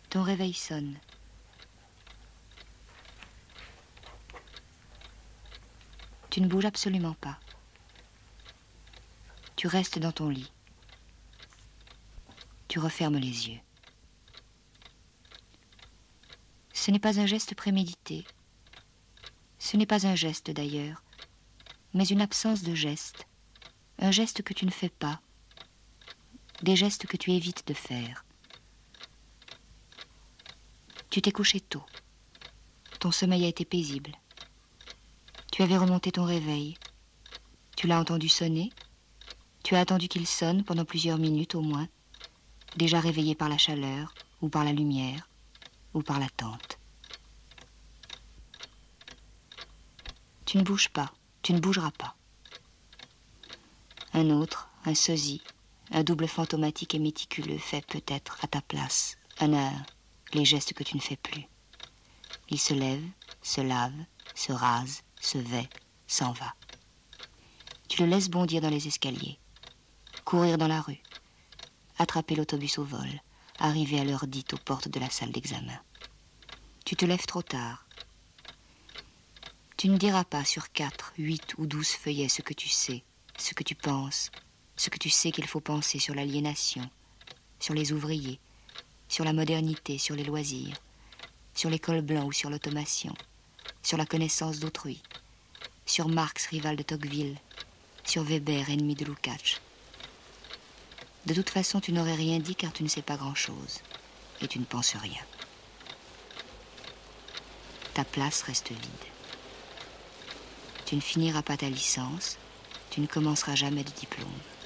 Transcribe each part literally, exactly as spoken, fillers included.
Ton réveil sonne. Tu ne bouges absolument pas. Tu restes dans ton lit. Tu refermes les yeux. Ce n'est pas un geste prémédité. Ce n'est pas un geste d'ailleurs, mais une absence de geste. Un geste que tu ne fais pas. Des gestes que tu évites de faire. Tu t'es couché tôt. Ton sommeil a été paisible. Tu avais remonté ton réveil. Tu l'as entendu sonner. Tu as attendu qu'il sonne pendant plusieurs minutes au moins, déjà réveillé par la chaleur, ou par la lumière, ou par l'attente. Tu ne bouges pas, tu ne bougeras pas. Un autre, un sosie, un double fantomatique et méticuleux fait peut-être à ta place, un à un, les gestes que tu ne fais plus. Il se lève, se lave, se rase, se vêt, s'en va. Tu le laisses bondir dans les escaliers, courir dans la rue, attraper l'autobus au vol, arriver à l'heure dite aux portes de la salle d'examen. Tu te lèves trop tard. Tu ne diras pas sur quatre, huit ou douze feuillets ce que tu sais, ce que tu penses, ce que tu sais qu'il faut penser sur l'aliénation, sur les ouvriers, sur la modernité, sur les loisirs, sur l'école blanc ou sur l'automation, sur la connaissance d'autrui, sur Marx, rival de Tocqueville, sur Weber, ennemi de Lukács. De toute façon, tu n'aurais rien dit car tu ne sais pas grand-chose et tu ne penses rien. Ta place reste vide. Tu ne finiras pas ta licence, tu ne commenceras jamais de diplôme.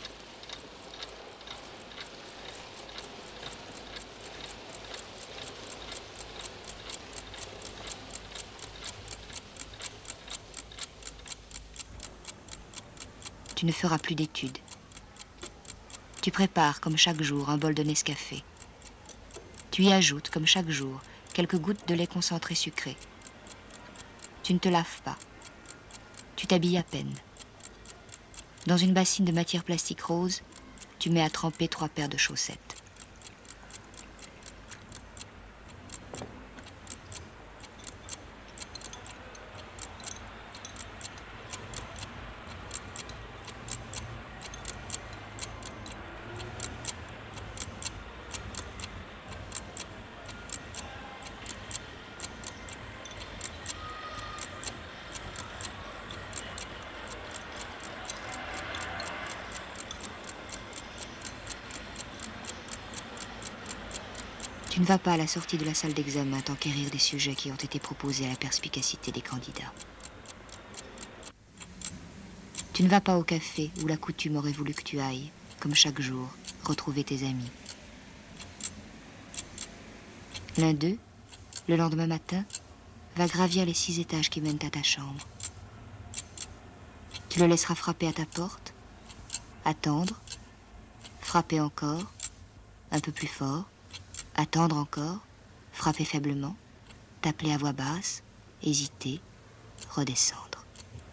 Tu ne feras plus d'études. Tu prépares, comme chaque jour, un bol de Nescafé. Tu y ajoutes, comme chaque jour, quelques gouttes de lait concentré sucré. Tu ne te laves pas. Tu t'habilles à peine. Dans une bassine de matière plastique rose, tu mets à tremper trois paires de chaussettes. Tu ne vas pas à la sortie de la salle d'examen t'enquérir des sujets qui ont été proposés à la perspicacité des candidats. Tu ne vas pas au café où la coutume aurait voulu que tu ailles, comme chaque jour, retrouver tes amis. L'un d'eux, le lendemain matin, va gravir les six étages qui mènent à ta chambre. Tu le laisseras frapper à ta porte, attendre, frapper encore, un peu plus fort, attendre encore, frapper faiblement, t'appeler à voix basse, hésiter, redescendre.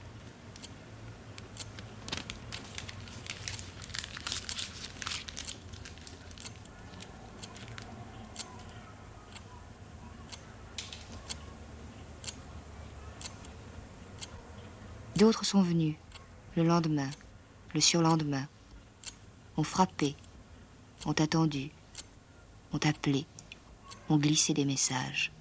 D'autres sont venus, le lendemain, le surlendemain, ont frappé, ont attendu, ont appelé, ont glissé des messages.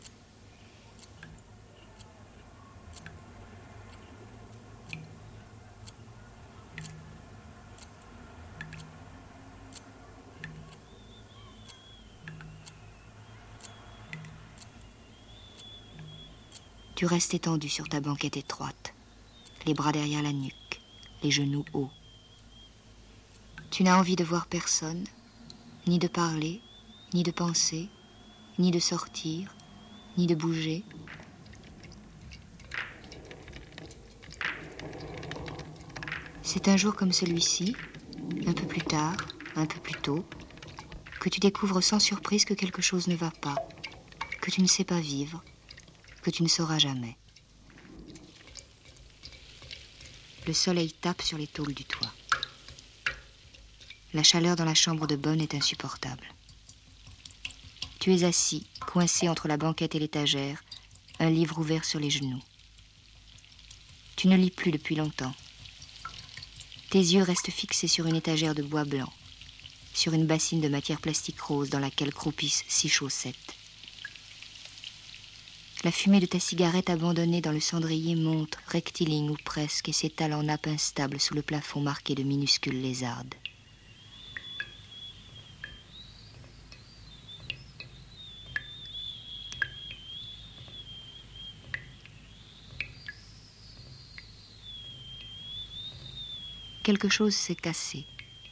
Tu restes étendu sur ta banquette étroite, les bras derrière la nuque, les genoux hauts. Tu n'as envie de voir personne, ni de parler, ni de penser, ni de sortir, ni de bouger. C'est un jour comme celui-ci, un peu plus tard, un peu plus tôt, que tu découvres sans surprise que quelque chose ne va pas, que tu ne sais pas vivre, que tu ne sauras jamais. Le soleil tape sur les tôles du toit. La chaleur dans la chambre de bonne est insupportable. Tu es assis, coincé entre la banquette et l'étagère, un livre ouvert sur les genoux. Tu ne lis plus depuis longtemps. Tes yeux restent fixés sur une étagère de bois blanc, sur une bassine de matière plastique rose dans laquelle croupissent six chaussettes. La fumée de ta cigarette abandonnée dans le cendrier monte, rectiligne ou presque, et s'étale en nappe instable sous le plafond marqué de minuscules lézardes. Quelque chose s'est cassé.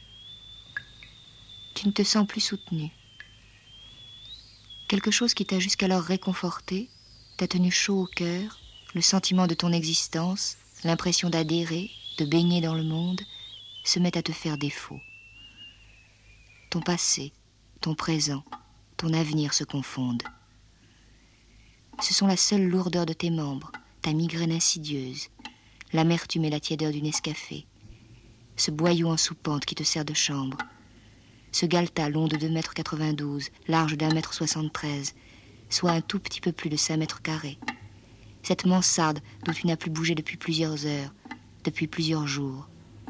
Tu ne te sens plus soutenu. Quelque chose qui t'a jusqu'alors réconforté, t'a tenu chaud au cœur, le sentiment de ton existence, l'impression d'adhérer, de baigner dans le monde, se met à te faire défaut. Ton passé, ton présent, ton avenir se confondent. Ce sont la seule lourdeur de tes membres, ta migraine insidieuse, l'amertume et la tiédeur du Nescafé, ce boyau en soupente qui te sert de chambre, ce galetas long de deux mètres quatre-vingt-douze, large d'un mètre soixante-treize, soit un tout petit peu plus de cinq mètres carrés, cette mansarde dont tu n'as plus bougé depuis plusieurs heures, depuis plusieurs jours.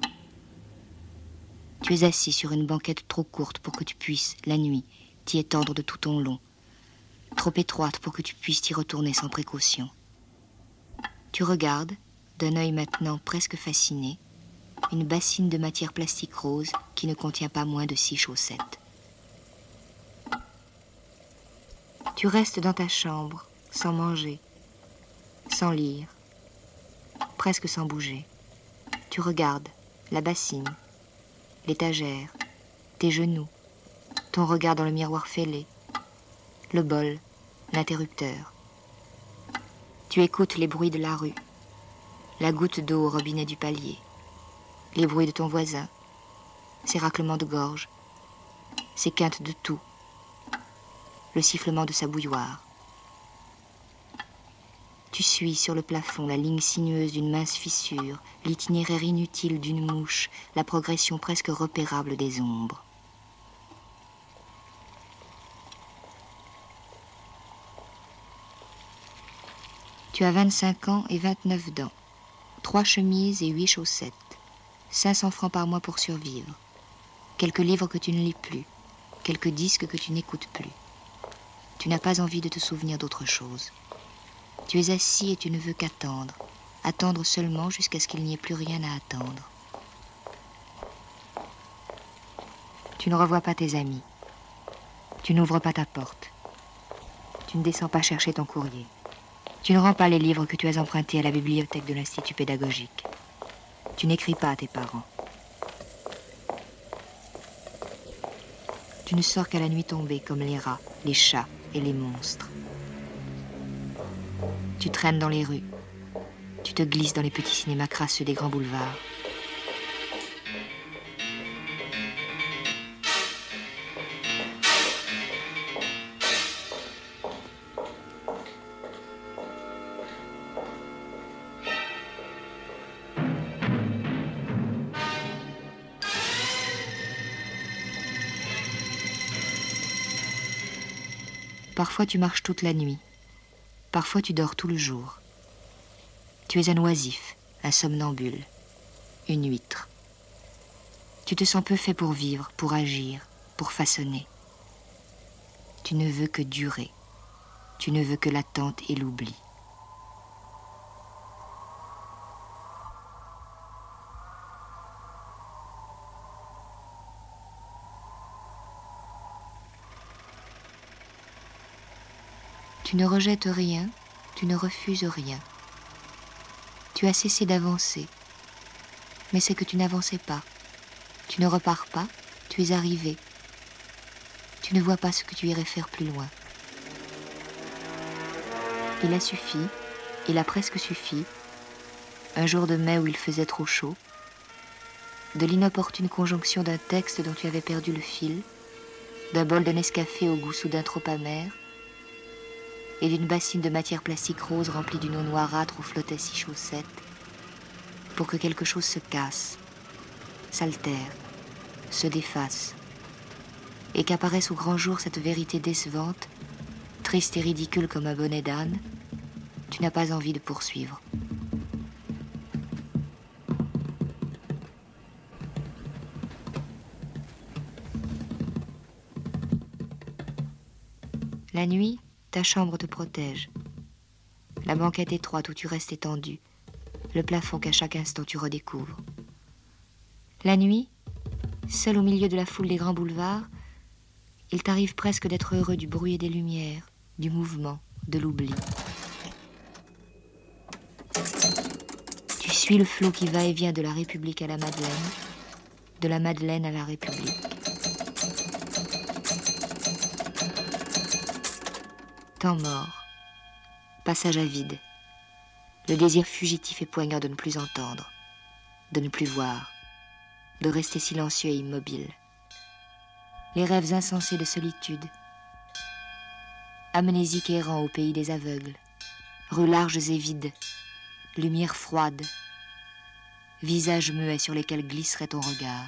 Tu es assis sur une banquette trop courte pour que tu puisses, la nuit, t'y étendre de tout ton long, trop étroite pour que tu puisses t'y retourner sans précaution. Tu regardes, d'un œil maintenant presque fasciné, une bassine de matière plastique rose qui ne contient pas moins de six chaussettes. Tu restes dans ta chambre, sans manger, sans lire, presque sans bouger. Tu regardes la bassine, l'étagère, tes genoux, ton regard dans le miroir fêlé, le bol, l'interrupteur. Tu écoutes les bruits de la rue, la goutte d'eau au robinet du palier, les bruits de ton voisin, ses raclements de gorge, ses quintes de toux, le sifflement de sa bouilloire. Tu suis sur le plafond la ligne sinueuse d'une mince fissure, l'itinéraire inutile d'une mouche, la progression presque repérable des ombres. Tu as vingt-cinq ans et vingt-neuf dents, trois chemises et huit chaussettes, cinq cents francs par mois pour survivre, quelques livres que tu ne lis plus, quelques disques que tu n'écoutes plus. Tu n'as pas envie de te souvenir d'autre chose. Tu es assis et tu ne veux qu'attendre, attendre seulement jusqu'à ce qu'il n'y ait plus rien à attendre. Tu ne revois pas tes amis. Tu n'ouvres pas ta porte. Tu ne descends pas chercher ton courrier. Tu ne rends pas les livres que tu as empruntés à la bibliothèque de l'Institut pédagogique. Tu n'écris pas à tes parents. Tu ne sors qu'à la nuit tombée comme les rats, les chats et les monstres. Tu traînes dans les rues. Tu te glisses dans les petits cinémas crasseux des grands boulevards. Parfois tu marches toute la nuit. Parfois tu dors tout le jour. Tu es un oisif, un somnambule, une huître. Tu te sens peu fait pour vivre, pour agir, pour façonner. Tu ne veux que durer. Tu ne veux que l'attente et l'oubli. Tu ne rejettes rien, tu ne refuses rien. Tu as cessé d'avancer, mais c'est que tu n'avançais pas. Tu ne repars pas, tu es arrivé. Tu ne vois pas ce que tu irais faire plus loin. Il a suffi, il a presque suffi, un jour de mai où il faisait trop chaud, de l'inopportune conjonction d'un texte dont tu avais perdu le fil, d'un bol de Nescafé au goût soudain trop amer, et d'une bassine de matière plastique rose remplie d'une eau noirâtre où flottaient six chaussettes, pour que quelque chose se casse, s'altère, se défasse, et qu'apparaisse au grand jour cette vérité décevante, triste et ridicule comme un bonnet d'âne, tu n'as pas envie de poursuivre. La nuit, ta chambre te protège. La banquette étroite où tu restes étendu, le plafond qu'à chaque instant tu redécouvres. La nuit, seul au milieu de la foule des grands boulevards, il t'arrive presque d'être heureux du bruit et des lumières, du mouvement, de l'oubli. Tu suis le flot qui va et vient de la République à la Madeleine, de la Madeleine à la République. Temps mort, passage à vide, le désir fugitif et poignant de ne plus entendre, de ne plus voir, de rester silencieux et immobile. Les rêves insensés de solitude, amnésique errant au pays des aveugles, rues larges et vides, lumière froide, visages muets sur lesquels glisserait ton regard.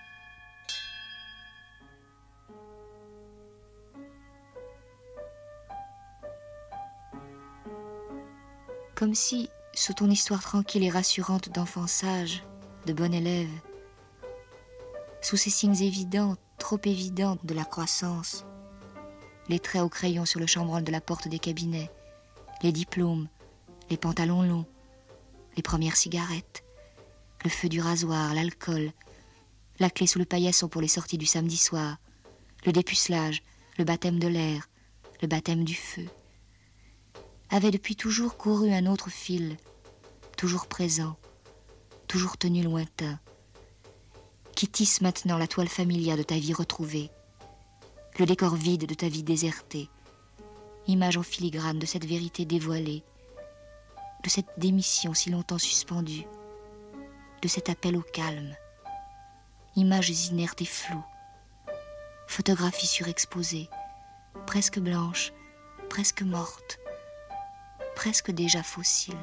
Comme si, sous ton histoire tranquille et rassurante d'enfant sage, de bon élève, sous ces signes évidents, trop évidents de la croissance, les traits au crayon sur le chambranle de la porte des cabinets, les diplômes, les pantalons longs, les premières cigarettes, le feu du rasoir, l'alcool, la clé sous le paillasson pour les sorties du samedi soir, le dépucelage, le baptême de l'air, le baptême du feu, avait depuis toujours couru un autre fil, toujours présent, toujours tenu lointain, qui tisse maintenant la toile familière de ta vie retrouvée, le décor vide de ta vie désertée, image en filigrane de cette vérité dévoilée, de cette démission si longtemps suspendue, de cet appel au calme, images inertes et floues, photographies surexposées, presque blanches, presque mortes, presque déjà fossiles.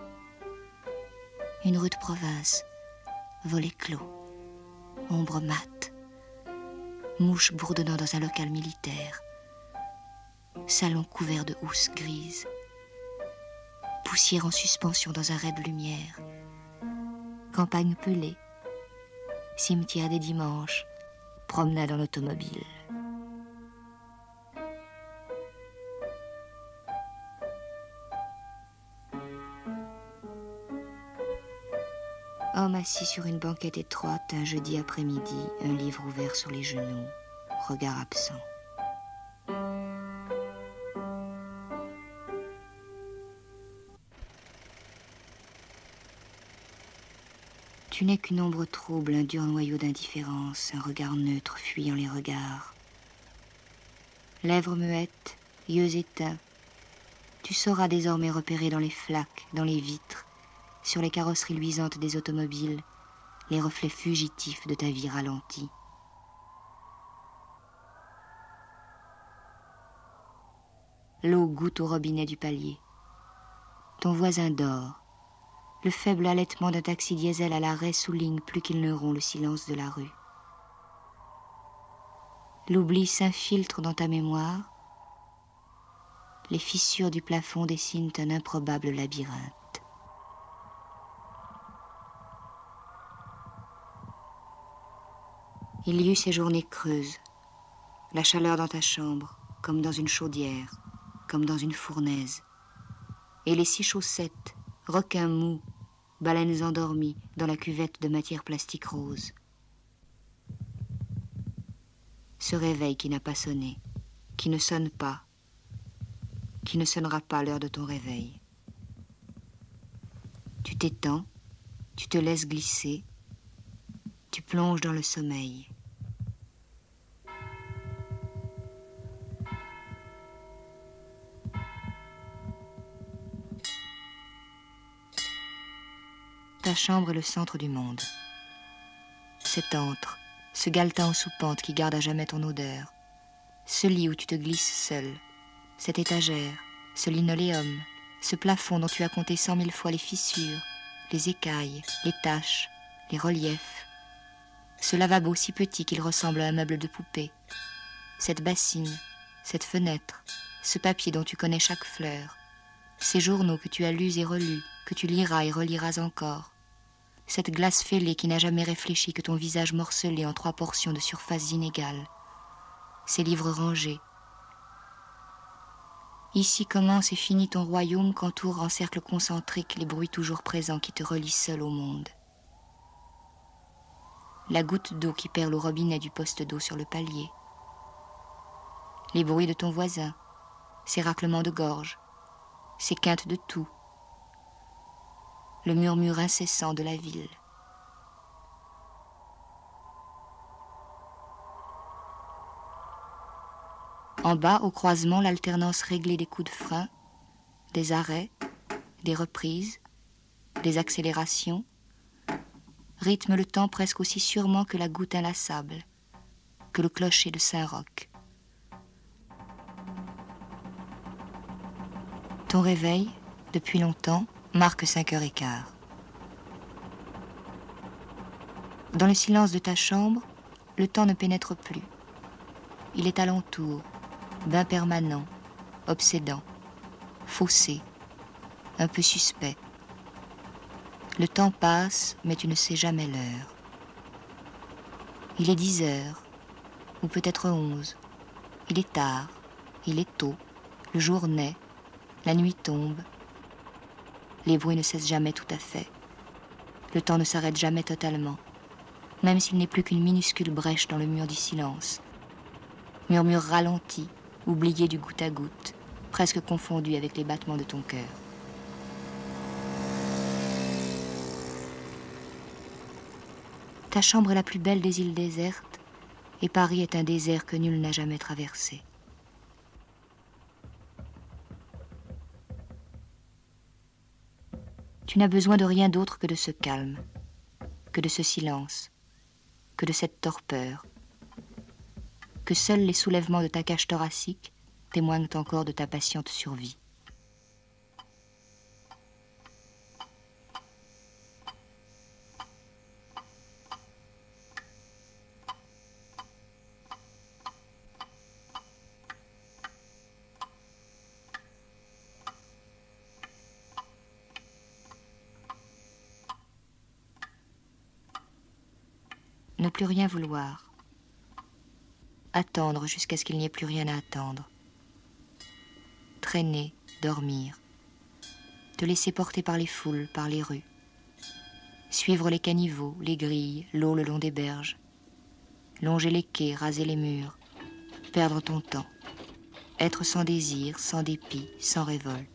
Une rue de province, volet clos, ombre mate, mouche bourdonnant dans un local militaire, salon couvert de housses grises, poussière en suspension dans un ray de lumière, campagne pelée, cimetière des dimanches, promenade en automobile. Homme assis sur une banquette étroite, un jeudi après-midi, un livre ouvert sur les genoux, regard absent. Tu n'es qu'une ombre trouble, un dur noyau d'indifférence, un regard neutre fuyant les regards. Lèvres muettes, yeux éteints, tu sauras désormais repérer dans les flaques, dans les vitres, sur les carrosseries luisantes des automobiles, les reflets fugitifs de ta vie ralentie. L'eau goutte au robinet du palier. Ton voisin dort. Le faible halètement d'un taxi diesel à l'arrêt souligne plus qu'il ne rompt le silence de la rue. L'oubli s'infiltre dans ta mémoire. Les fissures du plafond dessinent un improbable labyrinthe. Il y eut ces journées creuses, la chaleur dans ta chambre, comme dans une chaudière, comme dans une fournaise, et les six chaussettes, requins mous, baleines endormies dans la cuvette de matière plastique rose. Ce réveil qui n'a pas sonné, qui ne sonne pas, qui ne sonnera pas l'heure de ton réveil. Tu t'étends, tu te laisses glisser, tu plonges dans le sommeil. Ta chambre est le centre du monde. Cet antre, ce galetas en soupente qui garde à jamais ton odeur, ce lit où tu te glisses seul, cette étagère, ce linoléum, ce plafond dont tu as compté cent mille fois les fissures, les écailles, les taches, les reliefs, ce lavabo si petit qu'il ressemble à un meuble de poupée, cette bassine, cette fenêtre, ce papier dont tu connais chaque fleur, ces journaux que tu as lus et relus, que tu liras et reliras encore, cette glace fêlée qui n'a jamais réfléchi que ton visage morcelé en trois portions de surfaces inégales, ces livres rangés. Ici commence et finit ton royaume qu'entourent en cercle concentrique les bruits toujours présents qui te relient seul au monde. La goutte d'eau qui perle au robinet du poste d'eau sur le palier, les bruits de ton voisin, ses raclements de gorge, ses quintes de toux, le murmure incessant de la ville. En bas, au croisement, l'alternance réglée des coups de frein, des arrêts, des reprises, des accélérations, rythme le temps presque aussi sûrement que la goutte inlassable, que le clocher de Saint-Roch. Ton réveil, depuis longtemps, marque cinq heures et quart. Dans le silence de ta chambre, le temps ne pénètre plus. Il est alentour, bain permanent, obsédant, faussé, un peu suspect. Le temps passe, mais tu ne sais jamais l'heure. Il est dix heures, ou peut-être onze. Il est tard, il est tôt, le jour naît, la nuit tombe. Les bruits ne cessent jamais tout à fait. Le temps ne s'arrête jamais totalement, même s'il n'est plus qu'une minuscule brèche dans le mur du silence. Murmure ralenti, oublié du goutte à goutte, presque confondu avec les battements de ton cœur. Ta chambre est la plus belle des îles désertes, et Paris est un désert que nul n'a jamais traversé. Tu n'as besoin de rien d'autre que de ce calme, que de ce silence, que de cette torpeur, que seuls les soulèvements de ta cage thoracique témoignent encore de ta patiente survie. Ne plus rien vouloir. Attendre jusqu'à ce qu'il n'y ait plus rien à attendre. Traîner, dormir. Te laisser porter par les foules, par les rues. Suivre les caniveaux, les grilles, l'eau le long des berges. Longer les quais, raser les murs. Perdre ton temps. Être sans désir, sans dépit, sans révolte.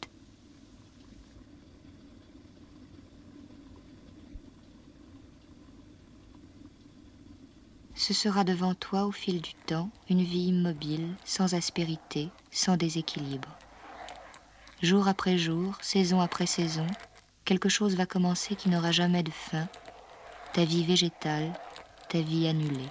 Ce sera devant toi, au fil du temps, une vie immobile, sans aspérité, sans déséquilibre. Jour après jour, saison après saison, quelque chose va commencer qui n'aura jamais de fin, ta vie végétale, ta vie annulée.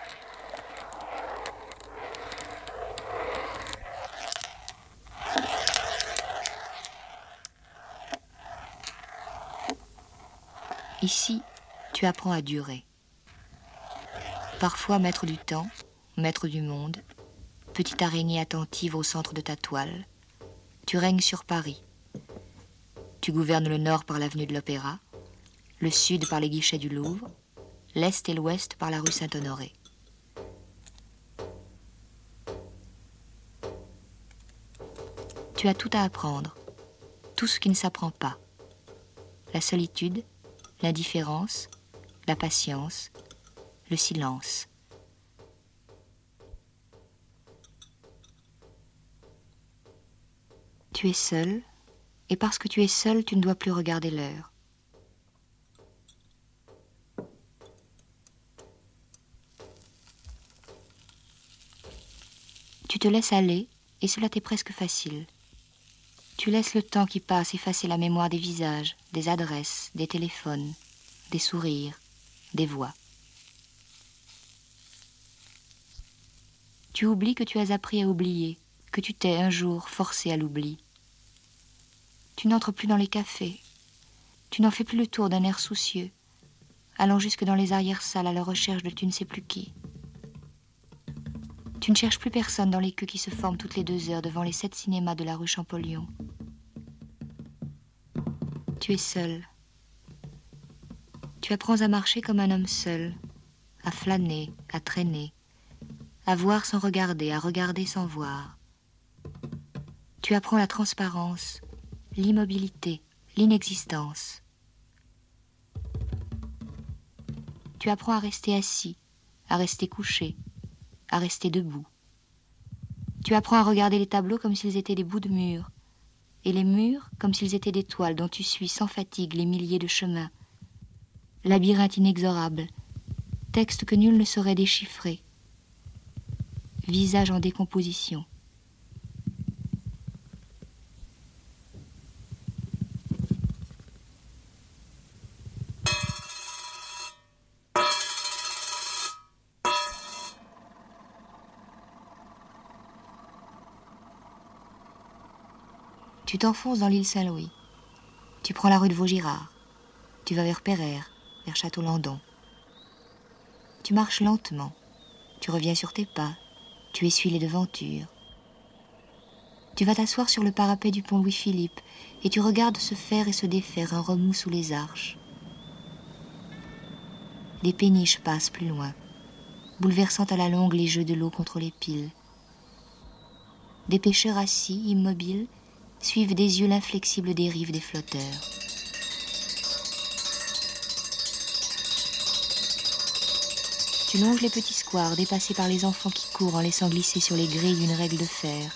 Ici, tu apprends à durer. Parfois maître du temps, maître du monde, petite araignée attentive au centre de ta toile, tu règnes sur Paris. Tu gouvernes le nord par l'avenue de l'Opéra, le sud par les guichets du Louvre, l'est et l'ouest par la rue Saint-Honoré. Tu as tout à apprendre, tout ce qui ne s'apprend pas. La solitude, l'indifférence, la patience, le silence. Tu es seul, et parce que tu es seul, tu ne dois plus regarder l'heure. Tu te laisses aller, et cela t'est presque facile. Tu laisses le temps qui passe effacer la mémoire des visages, des adresses, des téléphones, des sourires, des voix. Tu oublies que tu as appris à oublier, que tu t'es un jour forcé à l'oubli. Tu n'entres plus dans les cafés. Tu n'en fais plus le tour d'un air soucieux, allant jusque dans les arrière-salles à la recherche de tu ne sais plus qui. Tu ne cherches plus personne dans les queues qui se forment toutes les deux heures devant les sept cinémas de la rue Champollion. Tu es seul. Tu apprends à marcher comme un homme seul, à flâner, à traîner, à voir sans regarder, à regarder sans voir. Tu apprends la transparence, l'immobilité, l'inexistence. Tu apprends à rester assis, à rester couché, à rester debout. Tu apprends à regarder les tableaux comme s'ils étaient des bouts de mur, et les murs comme s'ils étaient des toiles dont tu suis sans fatigue les milliers de chemins. Labyrinthe inexorable, texte que nul ne saurait déchiffrer, visage en décomposition. Tu t'enfonces dans l'île Saint-Louis. Tu prends la rue de Vaugirard. Tu vas vers Pereire, vers Château-Landon. Tu marches lentement. Tu reviens sur tes pas. Tu essuies les devantures. Tu vas t'asseoir sur le parapet du pont Louis-Philippe et tu regardes se faire et se défaire un remous sous les arches. Des péniches passent plus loin, bouleversant à la longue les jeux de l'eau contre les piles. Des pêcheurs assis, immobiles, suivent des yeux l'inflexible dérive des flotteurs. Tu longes les petits squares dépassés par les enfants qui courent en laissant glisser sur les grilles une règle de fer.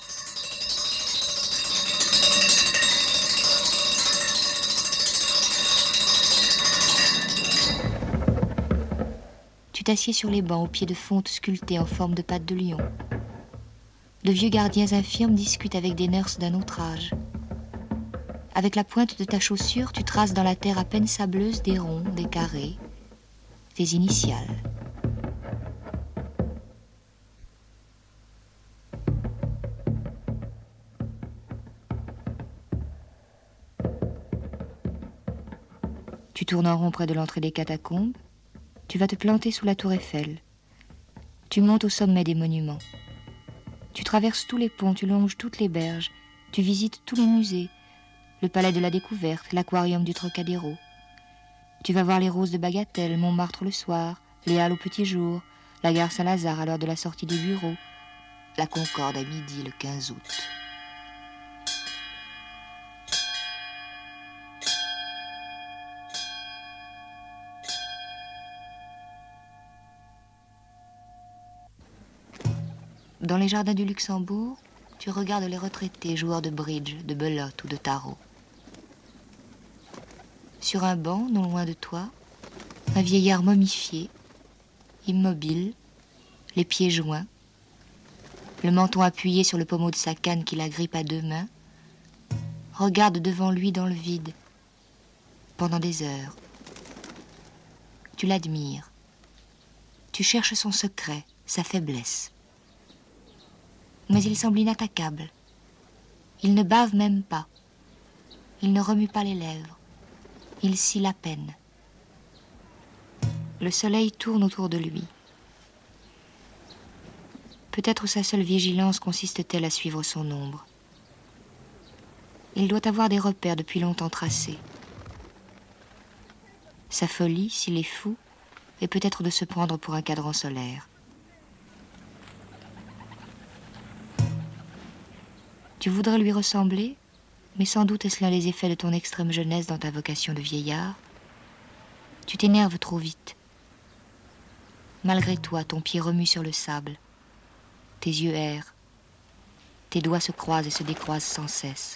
Tu t'assieds sur les bancs aux pieds de fonte sculptés en forme de pattes de lion. De vieux gardiens infirmes discutent avec des nurses d'un autre âge. Avec la pointe de ta chaussure, tu traces dans la terre à peine sableuse des ronds, des carrés, des initiales. Tu tournes en rond près de l'entrée des catacombes. Tu vas te planter sous la tour Eiffel. Tu montes au sommet des monuments. Tu traverses tous les ponts, tu longes toutes les berges, tu visites tous les musées, le palais de la découverte, l'aquarium du Trocadéro. Tu vas voir les roses de Bagatelle, Montmartre le soir, les halles au petit jour, la gare Saint-Lazare à l'heure de la sortie des bureaux, la Concorde à midi le quinze août. Dans les jardins du Luxembourg, tu regardes les retraités joueurs de bridge, de belote ou de tarot. Sur un banc, non loin de toi, un vieillard momifié, immobile, les pieds joints, le menton appuyé sur le pommeau de sa canne qu'il agrippe à deux mains, regarde devant lui dans le vide, pendant des heures. Tu l'admires. Tu cherches son secret, sa faiblesse. Mais il semble inattaquable. Il ne bave même pas. Il ne remue pas les lèvres. Il scie à peine. Le soleil tourne autour de lui. Peut-être sa seule vigilance consiste-t-elle à suivre son ombre. Il doit avoir des repères depuis longtemps tracés. Sa folie, s'il est fou, est peut-être de se prendre pour un cadran solaire. Tu voudrais lui ressembler, mais sans doute est-ce l'un des effets de ton extrême jeunesse dans ta vocation de vieillard. Tu t'énerves trop vite. Malgré toi, ton pied remue sur le sable. Tes yeux errent. Tes doigts se croisent et se décroisent sans cesse.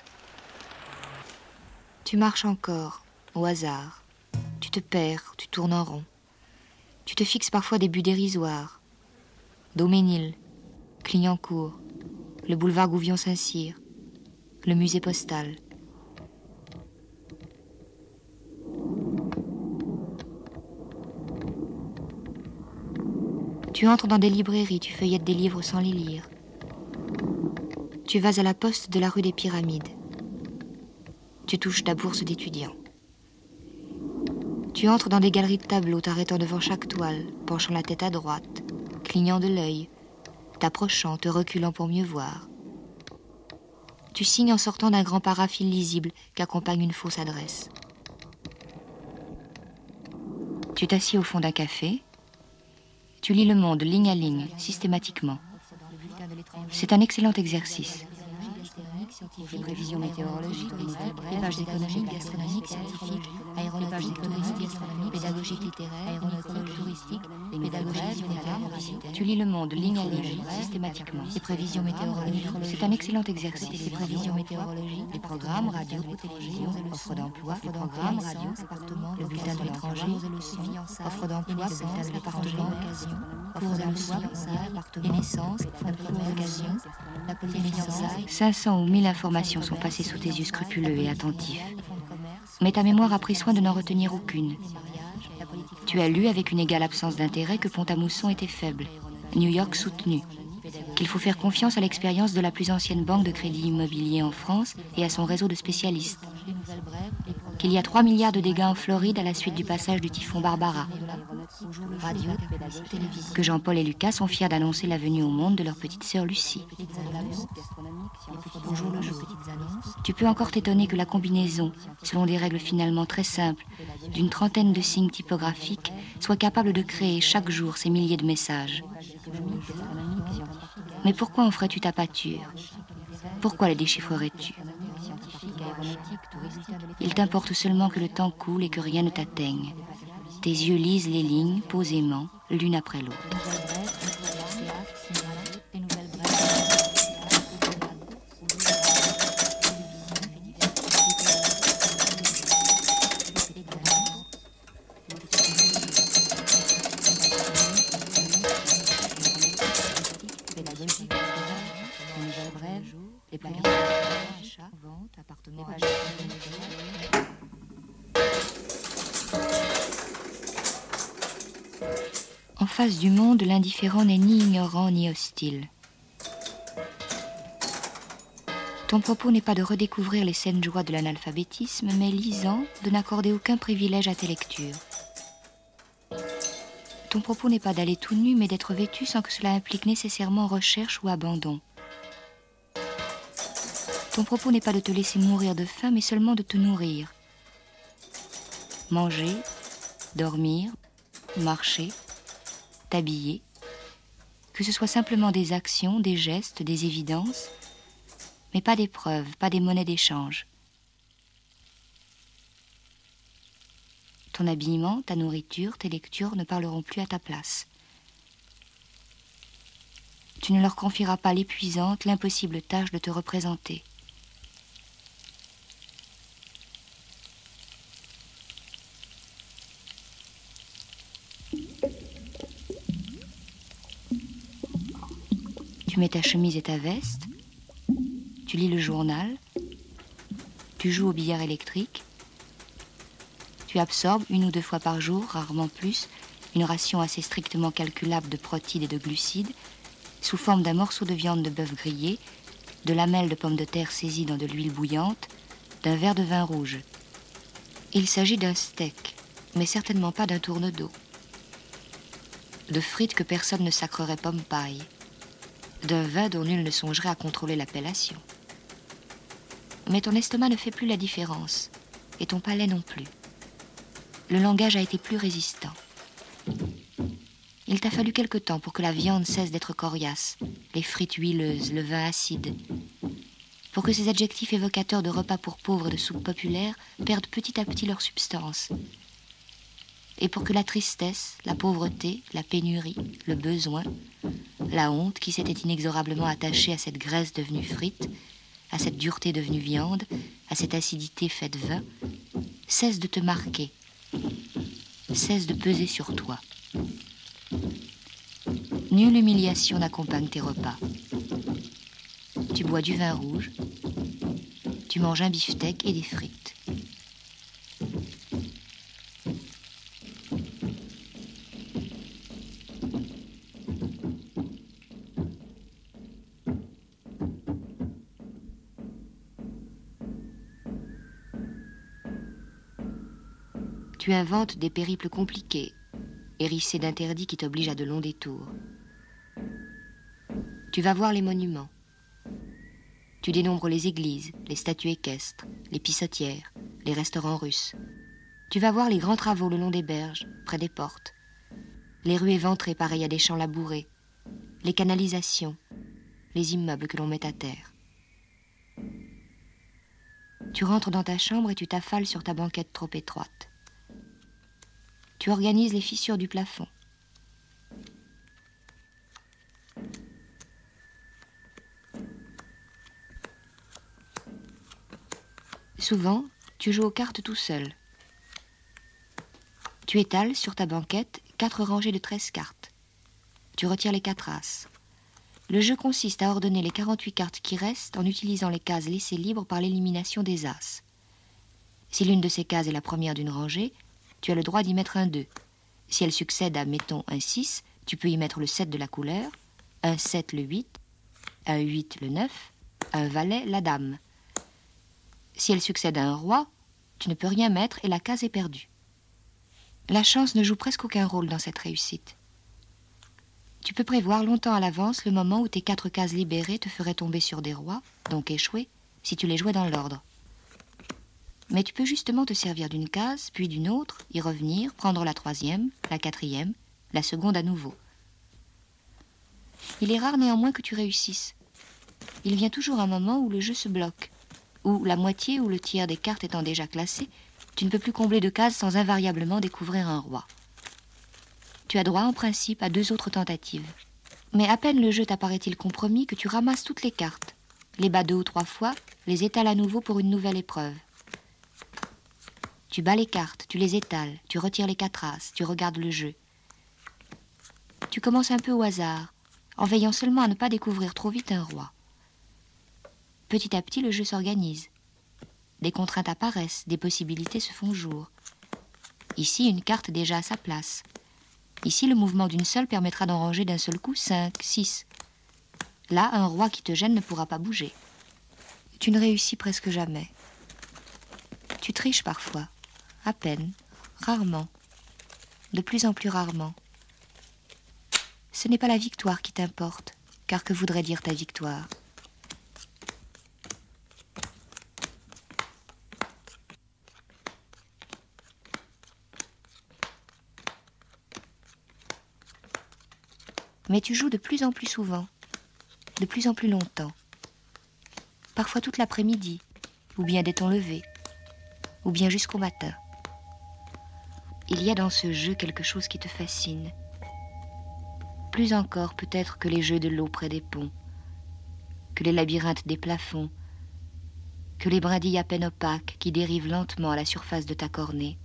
Tu marches encore, au hasard. Tu te perds, tu tournes en rond. Tu te fixes parfois des buts dérisoires. Daumesnil, Clignancourt, le boulevard Gouvion-Saint-Cyr, le musée postal. Tu entres dans des librairies, tu feuillettes des livres sans les lire. Tu vas à la poste de la rue des Pyramides. Tu touches ta bourse d'étudiant. Tu entres dans des galeries de tableaux, t'arrêtant devant chaque toile, penchant la tête à droite, clignant de l'œil, t'approchant, te reculant pour mieux voir. Tu signes en sortant d'un grand paraffin lisible qu'accompagne une fausse adresse. Tu t'assieds au fond d'un café. Tu lis Le Monde ligne à ligne, systématiquement. C'est un excellent exercice. Les prévisions météorologiques, les pages économiques, gastronomiques, scientifiques, aéronautiques, touristiques, pédagogiques, littéraires, aéronautiques, touristiques, les pédagogiques, tu lis Le Monde ligne à ligne, systématiquement. Les prévisions météorologiques, c'est un excellent exercice. Les prévisions météorologiques, les programmes, radio, télévision, offre d'emploi, les programmes, radio, appartement, le bulletin de l'étranger, offre d'emploi, bulletin de l'étranger, cours de leçons, les naissances, fonds de cours d'occasion, la politique, cinq cents ou mille informations sont passées sous tes yeux scrupuleux et attentifs. Mais ta mémoire a pris soin de n'en retenir aucune. Tu as lu avec une égale absence d'intérêt que Pont-à-Mousson était faible, New York soutenu, qu'il faut faire confiance à l'expérience de la plus ancienne banque de crédit immobilier en France et à son réseau de spécialistes, qu'il y a trois milliards de dégâts en Floride à la suite du passage du typhon Barbara, que Jean-Paul et Lucas sont fiers d'annoncer la venue au monde de leur petite sœur Lucie. Tu peux encore t'étonner que la combinaison, selon des règles finalement très simples, d'une trentaine de signes typographiques, soit capable de créer chaque jour ces milliers de messages. Mais pourquoi en ferais-tu ta pâture? Pourquoi les déchiffrerais-tu? Il t'importe seulement que le temps coule et que rien ne t'atteigne. Tes yeux lisent les lignes posément, l'une après l'autre. En face du monde, l'indifférent n'est ni ignorant ni hostile. Ton propos n'est pas de redécouvrir les saines joies de l'analphabétisme, mais lisant, de n'accorder aucun privilège à tes lectures. Ton propos n'est pas d'aller tout nu, mais d'être vêtu sans que cela implique nécessairement recherche ou abandon. Ton propos n'est pas de te laisser mourir de faim, mais seulement de te nourrir. Manger, dormir, marcher, t'habiller, que ce soit simplement des actions, des gestes, des évidences, mais pas des preuves, pas des monnaies d'échange. Ton habillement, ta nourriture, tes lectures ne parleront plus à ta place. Tu ne leur confieras pas l'épuisante, l'impossible tâche de te représenter. Tu mets ta chemise et ta veste, tu lis le journal, tu joues au billard électrique, tu absorbes une ou deux fois par jour, rarement plus, une ration assez strictement calculable de protides et de glucides, sous forme d'un morceau de viande de bœuf grillé, de lamelles de pommes de terre saisies dans de l'huile bouillante, d'un verre de vin rouge. Il s'agit d'un steak, mais certainement pas d'un tourne d'eau. De frites que personne ne sacrerait pomme paille. D'un vin dont nul ne songerait à contrôler l'appellation. Mais ton estomac ne fait plus la différence, et ton palais non plus. Le langage a été plus résistant. Il t'a fallu quelque temps pour que la viande cesse d'être coriace, les frites huileuses, le vin acide, pour que ces adjectifs évocateurs de repas pour pauvres et de soupe populaire perdent petit à petit leur substance, et pour que la tristesse, la pauvreté, la pénurie, le besoin, la honte qui s'était inexorablement attachée à cette graisse devenue frite, à cette dureté devenue viande, à cette acidité faite vin, cesse de te marquer, cesse de peser sur toi. Nulle humiliation n'accompagne tes repas. Tu bois du vin rouge, tu manges un beefsteak et des frites. Tu inventes des périples compliqués, hérissés d'interdits qui t'obligent à de longs détours. Tu vas voir les monuments. Tu dénombres les églises, les statues équestres, les pissotières, les restaurants russes. Tu vas voir les grands travaux le long des berges, près des portes. Les rues éventrées pareilles à des champs labourés. Les canalisations, les immeubles que l'on met à terre. Tu rentres dans ta chambre et tu t'affales sur ta banquette trop étroite. Tu organises les fissures du plafond. Souvent, tu joues aux cartes tout seul. Tu étales sur ta banquette quatre rangées de treize cartes. Tu retires les quatre as. Le jeu consiste à ordonner les quarante-huit cartes qui restent en utilisant les cases laissées libres par l'élimination des as. Si l'une de ces cases est la première d'une rangée, tu as le droit d'y mettre un deux. Si elle succède à, mettons, un six, tu peux y mettre le sept de la couleur, un sept le huit, un huit le neuf, un valet la dame. Si elle succède à un roi, tu ne peux rien mettre et la case est perdue. La chance ne joue presque aucun rôle dans cette réussite. Tu peux prévoir longtemps à l'avance le moment où tes quatre cases libérées te feraient tomber sur des rois, donc échouer, si tu les jouais dans l'ordre. Mais tu peux justement te servir d'une case, puis d'une autre, y revenir, prendre la troisième, la quatrième, la seconde à nouveau. Il est rare néanmoins que tu réussisses. Il vient toujours un moment où le jeu se bloque, où la moitié ou le tiers des cartes étant déjà classées, tu ne peux plus combler de cases sans invariablement découvrir un roi. Tu as droit en principe à deux autres tentatives. Mais à peine le jeu t'apparaît-il compromis que tu ramasses toutes les cartes, les bats deux ou trois fois, les étales à nouveau pour une nouvelle épreuve. Tu bats les cartes, tu les étales, tu retires les quatre as, tu regardes le jeu. Tu commences un peu au hasard, en veillant seulement à ne pas découvrir trop vite un roi. Petit à petit, le jeu s'organise. Des contraintes apparaissent, des possibilités se font jour. Ici, une carte déjà à sa place. Ici, le mouvement d'une seule permettra d'en ranger d'un seul coup cinq, six. Là, un roi qui te gêne ne pourra pas bouger. Tu ne réussis presque jamais. Tu triches parfois, à peine, rarement, de plus en plus rarement. Ce n'est pas la victoire qui t'importe, car que voudrait dire ta victoire ? Mais tu joues de plus en plus souvent, de plus en plus longtemps. Parfois toute l'après-midi, ou bien dès ton lever, ou bien jusqu'au matin. Il y a dans ce jeu quelque chose qui te fascine. Plus encore peut-être que les jeux de l'eau près des ponts, que les labyrinthes des plafonds, que les brindilles à peine opaques qui dérivent lentement à la surface de ta cornée.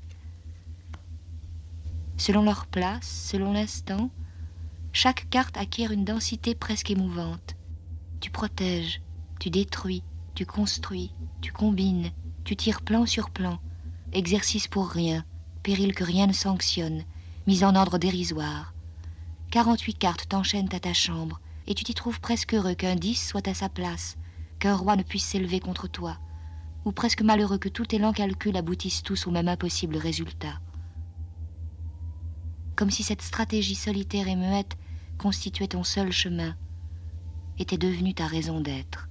Selon leur place, selon l'instant, chaque carte acquiert une densité presque émouvante. Tu protèges, tu détruis, tu construis, tu combines, tu tires plan sur plan, exercice pour rien, péril que rien ne sanctionne, mise en ordre dérisoire. quarante-huit cartes t'enchaînent à ta chambre, et tu t'y trouves presque heureux qu'un dix soit à sa place, qu'un roi ne puisse s'élever contre toi, ou presque malheureux que tout tes lents calculs aboutissent tous au même impossible résultat. Comme si cette stratégie solitaire et muette constituait ton seul chemin, était devenue ta raison d'être.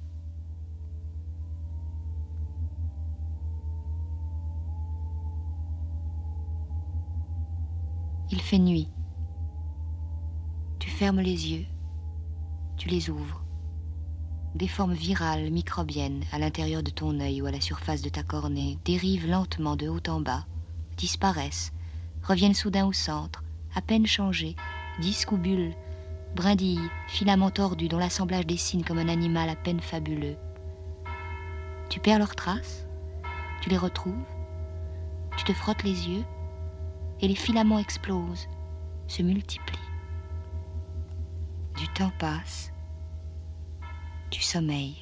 Il fait nuit. Tu fermes les yeux, tu les ouvres. Des formes virales, microbiennes, à l'intérieur de ton œil ou à la surface de ta cornée, dérivent lentement de haut en bas, disparaissent, reviennent soudain au centre, à peine changées, disques ou bulles, brindilles, filaments tordus dont l'assemblage dessine comme un animal à peine fabuleux. Tu perds leurs traces, tu les retrouves, tu te frottes les yeux, et les filaments explosent, se multiplient. Du temps passe, tu sommeilles.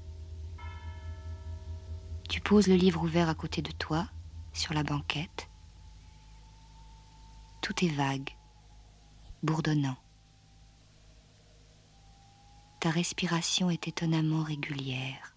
Tu poses le livre ouvert à côté de toi, sur la banquette. Tout est vague, bourdonnant. Ta respiration est étonnamment régulière.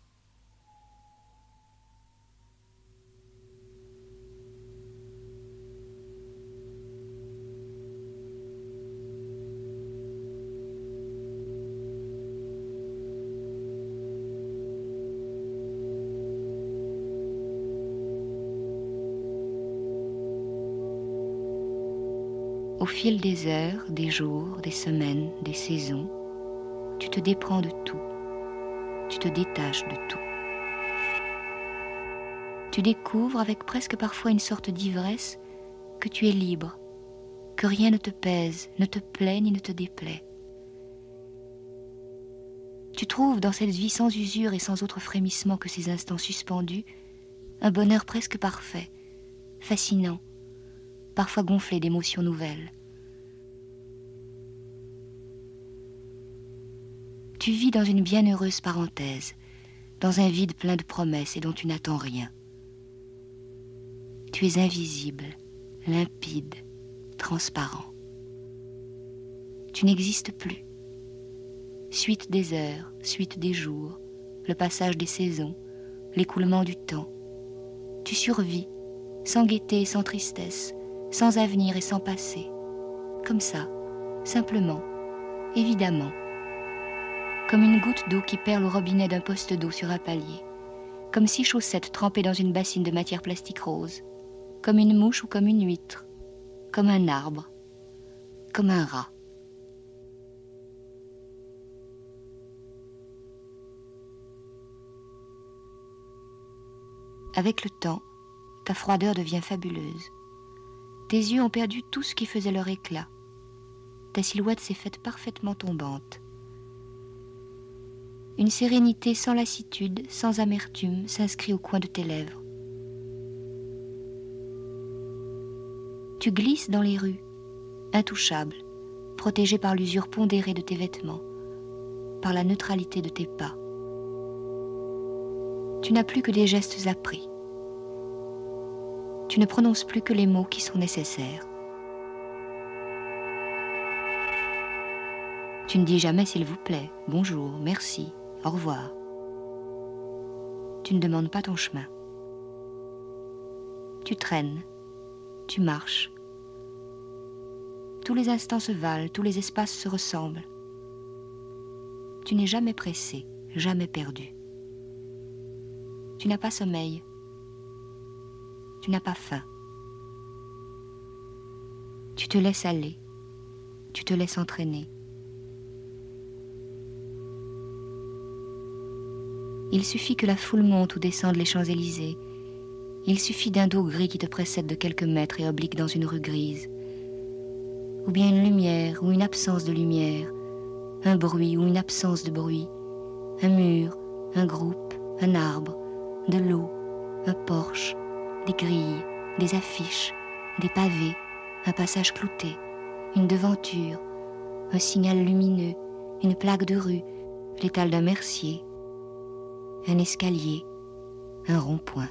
fil des heures, des jours, des semaines, des saisons, tu te déprends de tout, tu te détaches de tout. Tu découvres avec presque parfois une sorte d'ivresse que tu es libre, que rien ne te pèse, ne te plaît ni ne te déplaît. Tu trouves dans cette vie sans usure et sans autre frémissement que ces instants suspendus un bonheur presque parfait, fascinant, parfois gonflé d'émotions nouvelles. Tu vis dans une bienheureuse parenthèse, dans un vide plein de promesses et dont tu n'attends rien. Tu es invisible, limpide, transparent. Tu n'existes plus. Suite des heures, suite des jours, le passage des saisons, l'écoulement du temps. Tu survis, sans gaieté et sans tristesse, sans avenir et sans passé. Comme ça, simplement, évidemment. Comme une goutte d'eau qui perle au robinet d'un poste d'eau sur un palier. Comme six chaussettes trempées dans une bassine de matière plastique rose. Comme une mouche ou comme une huître. Comme un arbre. Comme un rat. Avec le temps, ta froideur devient fabuleuse. Tes yeux ont perdu tout ce qui faisait leur éclat. Ta silhouette s'est faite parfaitement tombante. Une sérénité sans lassitude, sans amertume, s'inscrit au coin de tes lèvres. Tu glisses dans les rues, intouchable, protégé par l'usure pondérée de tes vêtements, par la neutralité de tes pas. Tu n'as plus que des gestes appris. Tu ne prononces plus que les mots qui sont nécessaires. Tu ne dis jamais s'il vous plaît, bonjour, merci, au revoir. Tu ne demandes pas ton chemin. Tu traînes, tu marches. Tous les instants se valent, tous les espaces se ressemblent. Tu n'es jamais pressé, jamais perdu. Tu n'as pas sommeil. Tu n'as pas faim. Tu te laisses aller. Tu te laisses entraîner. Il suffit que la foule monte ou descende les Champs-Élysées. Il suffit d'un dos gris qui te précède de quelques mètres et oblique dans une rue grise. Ou bien une lumière ou une absence de lumière, un bruit ou une absence de bruit, un mur, un groupe, un arbre, de l'eau, un porche, des grilles, des affiches, des pavés, un passage clouté, une devanture, un signal lumineux, une plaque de rue, l'étale d'un mercier, un escalier, un rond-point.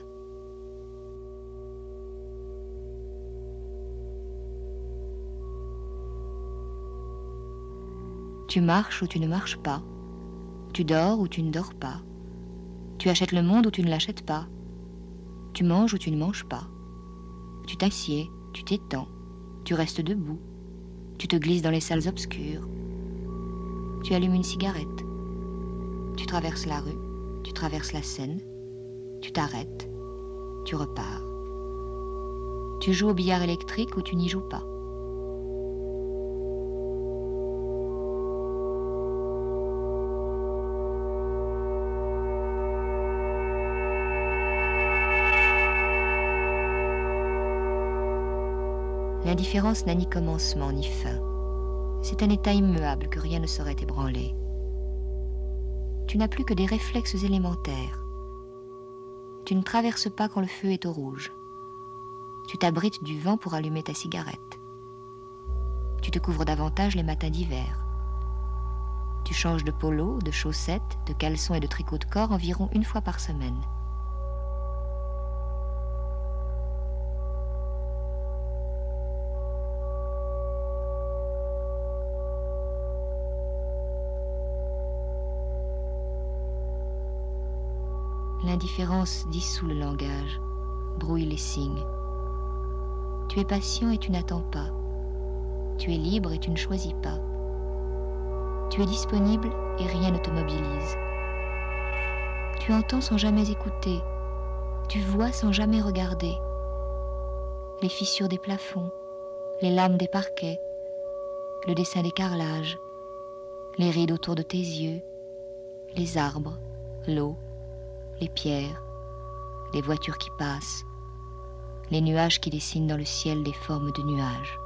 Tu marches ou tu ne marches pas, tu dors ou tu ne dors pas, tu achètes le monde ou tu ne l'achètes pas, tu manges ou tu ne manges pas, tu t'assieds, tu t'étends, tu restes debout, tu te glisses dans les salles obscures, tu allumes une cigarette, tu traverses la rue, tu traverses la Seine, tu t'arrêtes, tu repars. Tu joues au billard électrique ou tu n'y joues pas. L'indifférence n'a ni commencement ni fin. C'est un état immuable que rien ne saurait ébranler. Tu n'as plus que des réflexes élémentaires. Tu ne traverses pas quand le feu est au rouge. Tu t'abrites du vent pour allumer ta cigarette. Tu te couvres davantage les matins d'hiver. Tu changes de polo, de chaussettes, de caleçons et de tricots de corps environ une fois par semaine. L'indifférence dissout le langage, brouille les signes. Tu es patient et tu n'attends pas. Tu es libre et tu ne choisis pas. Tu es disponible et rien ne te mobilise. Tu entends sans jamais écouter. Tu vois sans jamais regarder. Les fissures des plafonds, les lames des parquets, le dessin des carrelages, les rides autour de tes yeux, les arbres, l'eau, les pierres, les voitures qui passent, les nuages qui dessinent dans le ciel des formes de nuages.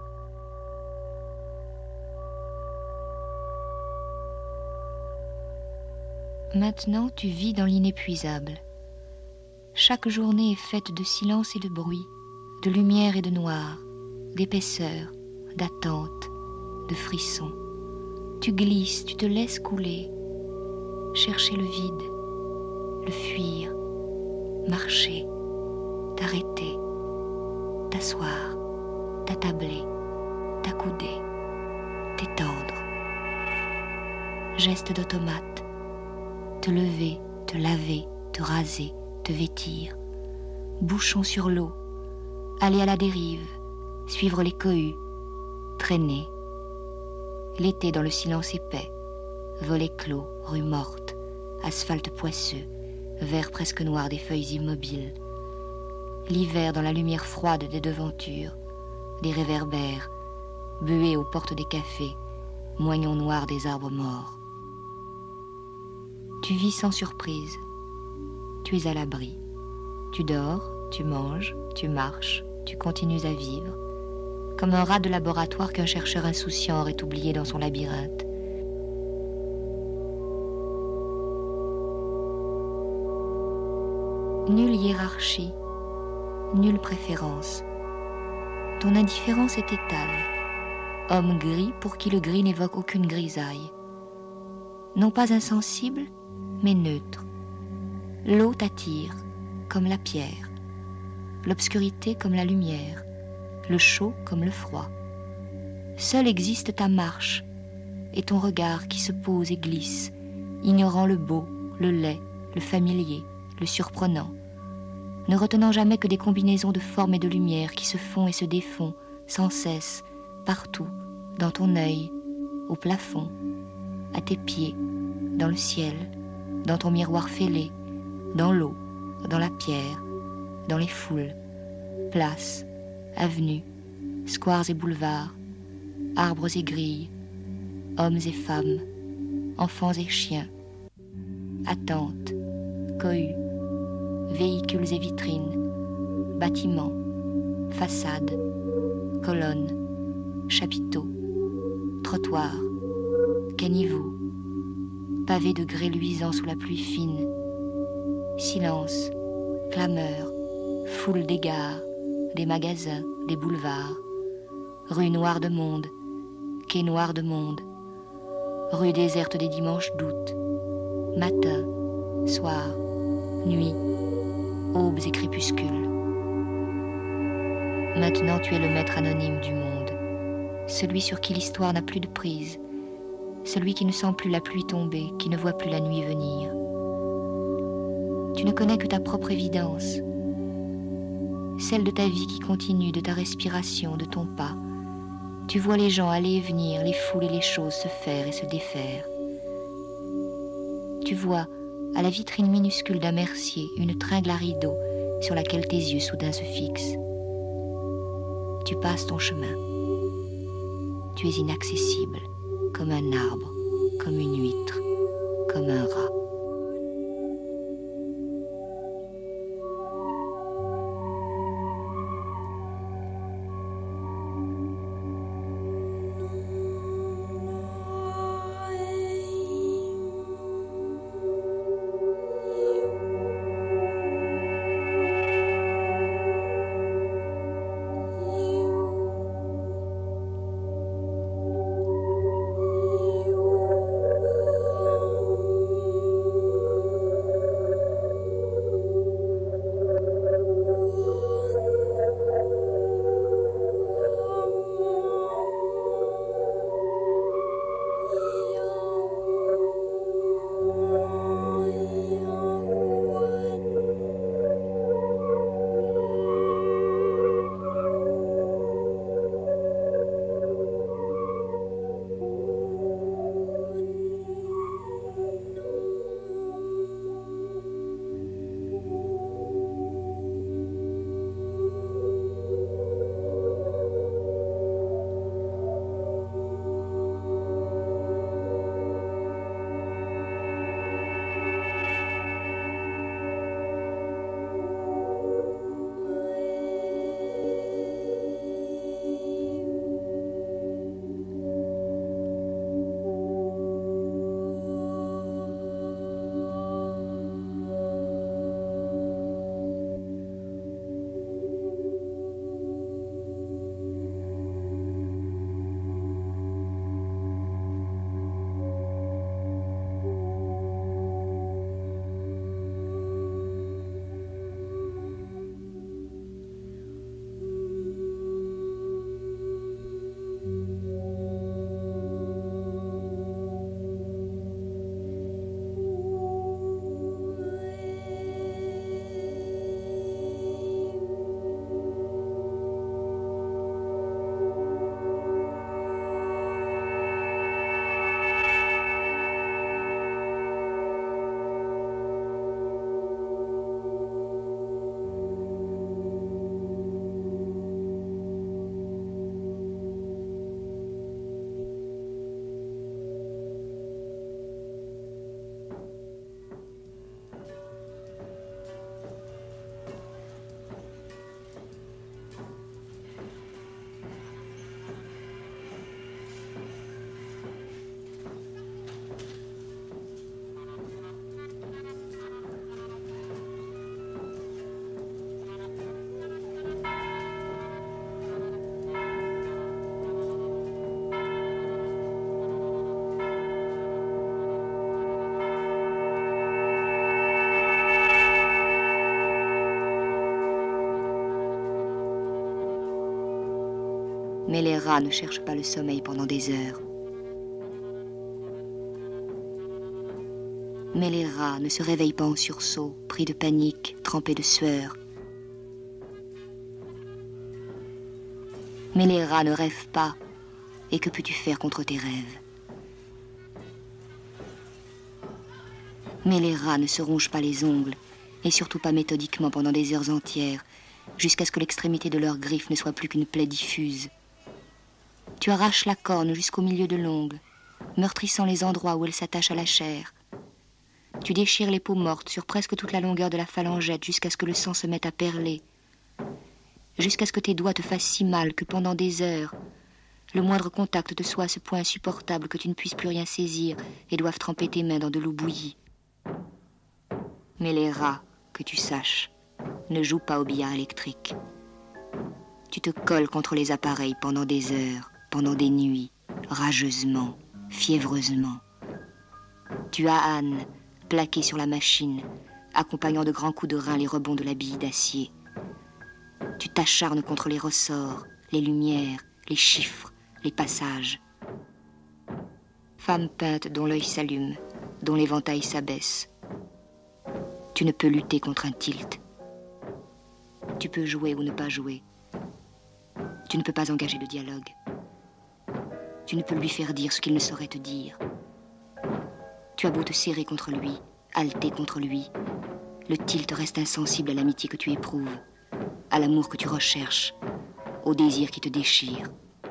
Maintenant, tu vis dans l'inépuisable. Chaque journée est faite de silence et de bruit, de lumière et de noir, d'épaisseur, d'attente, de frissons. Tu glisses, tu te laisses couler, chercher le vide, le fuir, marcher, t'arrêter, t'asseoir, t'attabler, t'accouder, t'étendre. Geste d'automate, te lever, te laver, te raser, te vêtir, bouchon sur l'eau, aller à la dérive, suivre les cohues, traîner. L'été dans le silence épais, volets clos, rues mortes, asphalte poisseux, vert presque noir des feuilles immobiles. L'hiver dans la lumière froide des devantures, des réverbères, buées aux portes des cafés, moignons noirs des arbres morts. Tu vis sans surprise, tu es à l'abri. Tu dors, tu manges, tu marches, tu continues à vivre, comme un rat de laboratoire qu'un chercheur insouciant aurait oublié dans son labyrinthe. Nulle hiérarchie, nulle préférence. Ton indifférence est étale. Homme gris pour qui le gris n'évoque aucune grisaille. Non pas insensible, mais neutre. L'eau t'attire, comme la pierre. L'obscurité comme la lumière. Le chaud comme le froid. Seule existe ta marche et ton regard qui se pose et glisse, ignorant le beau, le laid, le familier, le surprenant, ne retenant jamais que des combinaisons de formes et de lumière qui se font et se défont sans cesse, partout, dans ton œil, au plafond, à tes pieds, dans le ciel, dans ton miroir fêlé, dans l'eau, dans la pierre, dans les foules, places, avenues, squares et boulevards, arbres et grilles, hommes et femmes, enfants et chiens, attentes, cohues, véhicules et vitrines, bâtiments, façades, colonnes, chapiteaux, trottoirs, caniveaux, pavés de grès luisants sous la pluie fine, silence, clameur, foule d'égards, des magasins, des boulevards, rues noires de monde, quais noirs de monde, rues désertes des dimanches d'août, matin, soir, nuit, aubes et crépuscules. Maintenant tu es le maître anonyme du monde, celui sur qui l'histoire n'a plus de prise, celui qui ne sent plus la pluie tomber, qui ne voit plus la nuit venir. Tu ne connais que ta propre évidence, celle de ta vie qui continue, de ta respiration, de ton pas. Tu vois les gens aller et venir, les foules et les choses se faire et se défaire. Tu vois, à la vitrine minuscule d'un mercier, une tringle à rideaux sur laquelle tes yeux soudain se fixent. Tu passes ton chemin. Tu es inaccessible, comme un arbre, comme une huître, comme un rat. Mais les rats ne cherchent pas le sommeil pendant des heures. Mais les rats ne se réveillent pas en sursaut, pris de panique, trempés de sueur. Mais les rats ne rêvent pas. Et que peux-tu faire contre tes rêves? Mais les rats ne se rongent pas les ongles, et surtout pas méthodiquement pendant des heures entières, jusqu'à ce que l'extrémité de leurs griffes ne soit plus qu'une plaie diffuse. Tu arraches la corne jusqu'au milieu de l'ongle, meurtrissant les endroits où elle s'attache à la chair. Tu déchires les peaux mortes sur presque toute la longueur de la phalangette jusqu'à ce que le sang se mette à perler, jusqu'à ce que tes doigts te fassent si mal que pendant des heures, le moindre contact te soit à ce point insupportable que tu ne puisses plus rien saisir et doives tremper tes mains dans de l'eau bouillie. Mais les rats, que tu saches, ne jouent pas au billard électrique. Tu te colles contre les appareils pendant des heures, pendant des nuits, rageusement, fiévreusement. Tu as Anne, plaquée sur la machine, accompagnant de grands coups de rein les rebonds de la bille d'acier. Tu t'acharnes contre les ressorts, les lumières, les chiffres, les passages. Femme peinte dont l'œil s'allume, dont l'éventail s'abaisse. Tu ne peux lutter contre un tilt. Tu peux jouer ou ne pas jouer. Tu ne peux pas engager de dialogue. Tu ne peux lui faire dire ce qu'il ne saurait te dire. Tu as beau te serrer contre lui, halter contre lui, le tilt reste insensible à l'amitié que tu éprouves, à l'amour que tu recherches, au désir qui te déchire.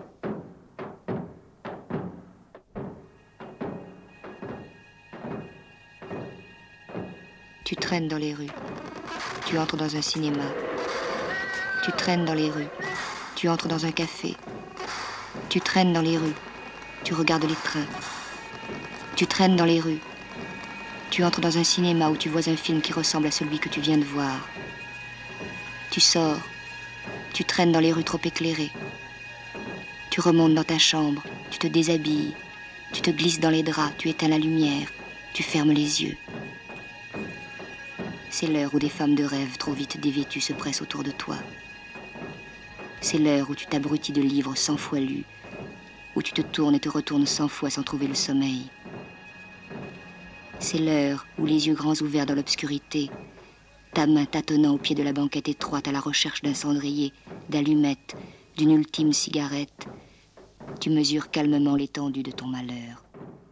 Tu traînes dans les rues, tu entres dans un cinéma. Tu traînes dans les rues, tu entres dans un café. Tu traînes dans les rues, tu regardes les trains. Tu traînes dans les rues, tu entres dans un cinéma où tu vois un film qui ressemble à celui que tu viens de voir. Tu sors, tu traînes dans les rues trop éclairées. Tu remontes dans ta chambre, tu te déshabilles, tu te glisses dans les draps, tu éteins la lumière, tu fermes les yeux. C'est l'heure où des femmes de rêve trop vite dévêtues se pressent autour de toi. C'est l'heure où tu t'abrutis de livres cent fois lus, où tu te tournes et te retournes cent fois sans trouver le sommeil. C'est l'heure où, les yeux grands ouverts dans l'obscurité, ta main tâtonnant au pied de la banquette étroite à la recherche d'un cendrier, d'allumettes, d'une ultime cigarette, tu mesures calmement l'étendue de ton malheur.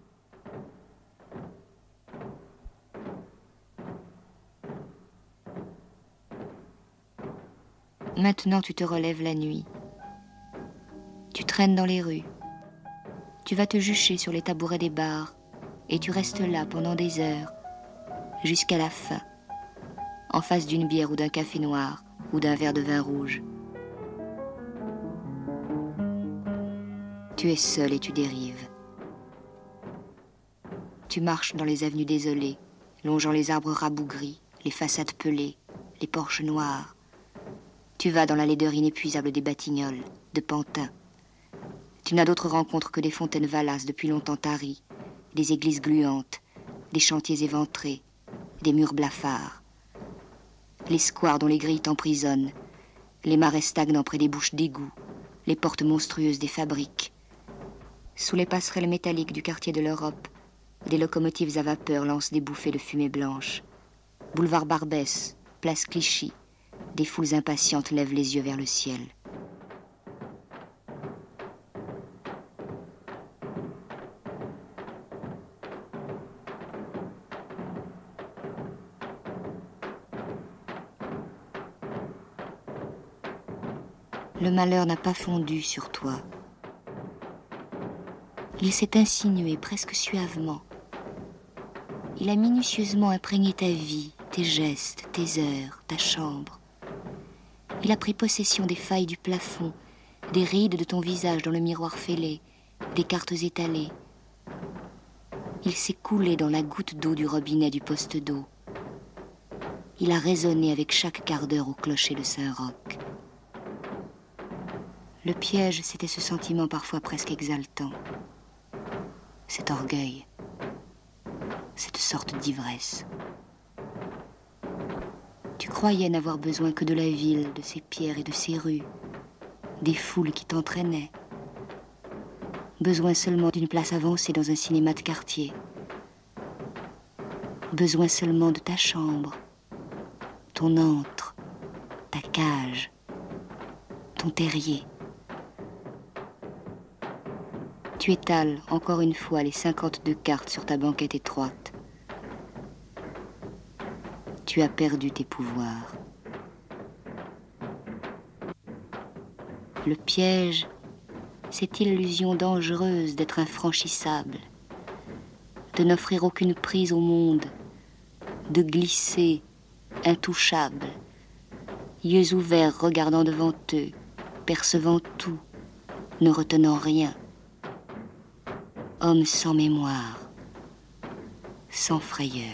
Maintenant, tu te relèves la nuit. Tu traînes dans les rues. Tu vas te jucher sur les tabourets des bars et tu restes là pendant des heures, jusqu'à la fin, en face d'une bière ou d'un café noir ou d'un verre de vin rouge. Tu es seul et tu dérives. Tu marches dans les avenues désolées, longeant les arbres rabougris, les façades pelées, les porches noirs. Tu vas dans la laideur inépuisable des Batignolles, de Pantin. Tu n'as d'autres rencontres que des fontaines valaces depuis longtemps taries, des églises gluantes, des chantiers éventrés, des murs blafards. Les squares dont les grilles t'emprisonnent, les marais stagnants près des bouches d'égouts, les portes monstrueuses des fabriques. Sous les passerelles métalliques du quartier de l'Europe, des locomotives à vapeur lancent des bouffées de fumée blanche. Boulevard Barbès, place Clichy, des foules impatientes lèvent les yeux vers le ciel. Le malheur n'a pas fondu sur toi. Il s'est insinué presque suavement. Il a minutieusement imprégné ta vie, tes gestes, tes heures, ta chambre. Il a pris possession des failles du plafond, des rides de ton visage dans le miroir fêlé, des cartes étalées. Il s'est coulé dans la goutte d'eau du robinet du poste d'eau. Il a résonné avec chaque quart d'heure au clocher de Saint-Roch. Le piège, c'était ce sentiment parfois presque exaltant. Cet orgueil, cette sorte d'ivresse. Tu croyais n'avoir besoin que de la ville, de ses pierres et de ses rues, des foules qui t'entraînaient, Besoin seulement d'une place avancée dans un cinéma de quartier. Besoin seulement de ta chambre, ton antre, ta cage, ton terrier. Tu étales encore une fois les cinquante-deux cartes sur ta banquette étroite. Tu as perdu tes pouvoirs. Le piège, cette illusion dangereuse d'être infranchissable, de n'offrir aucune prise au monde, de glisser, intouchable, yeux ouverts regardant devant eux, percevant tout, ne retenant rien. Homme sans mémoire, sans frayeur.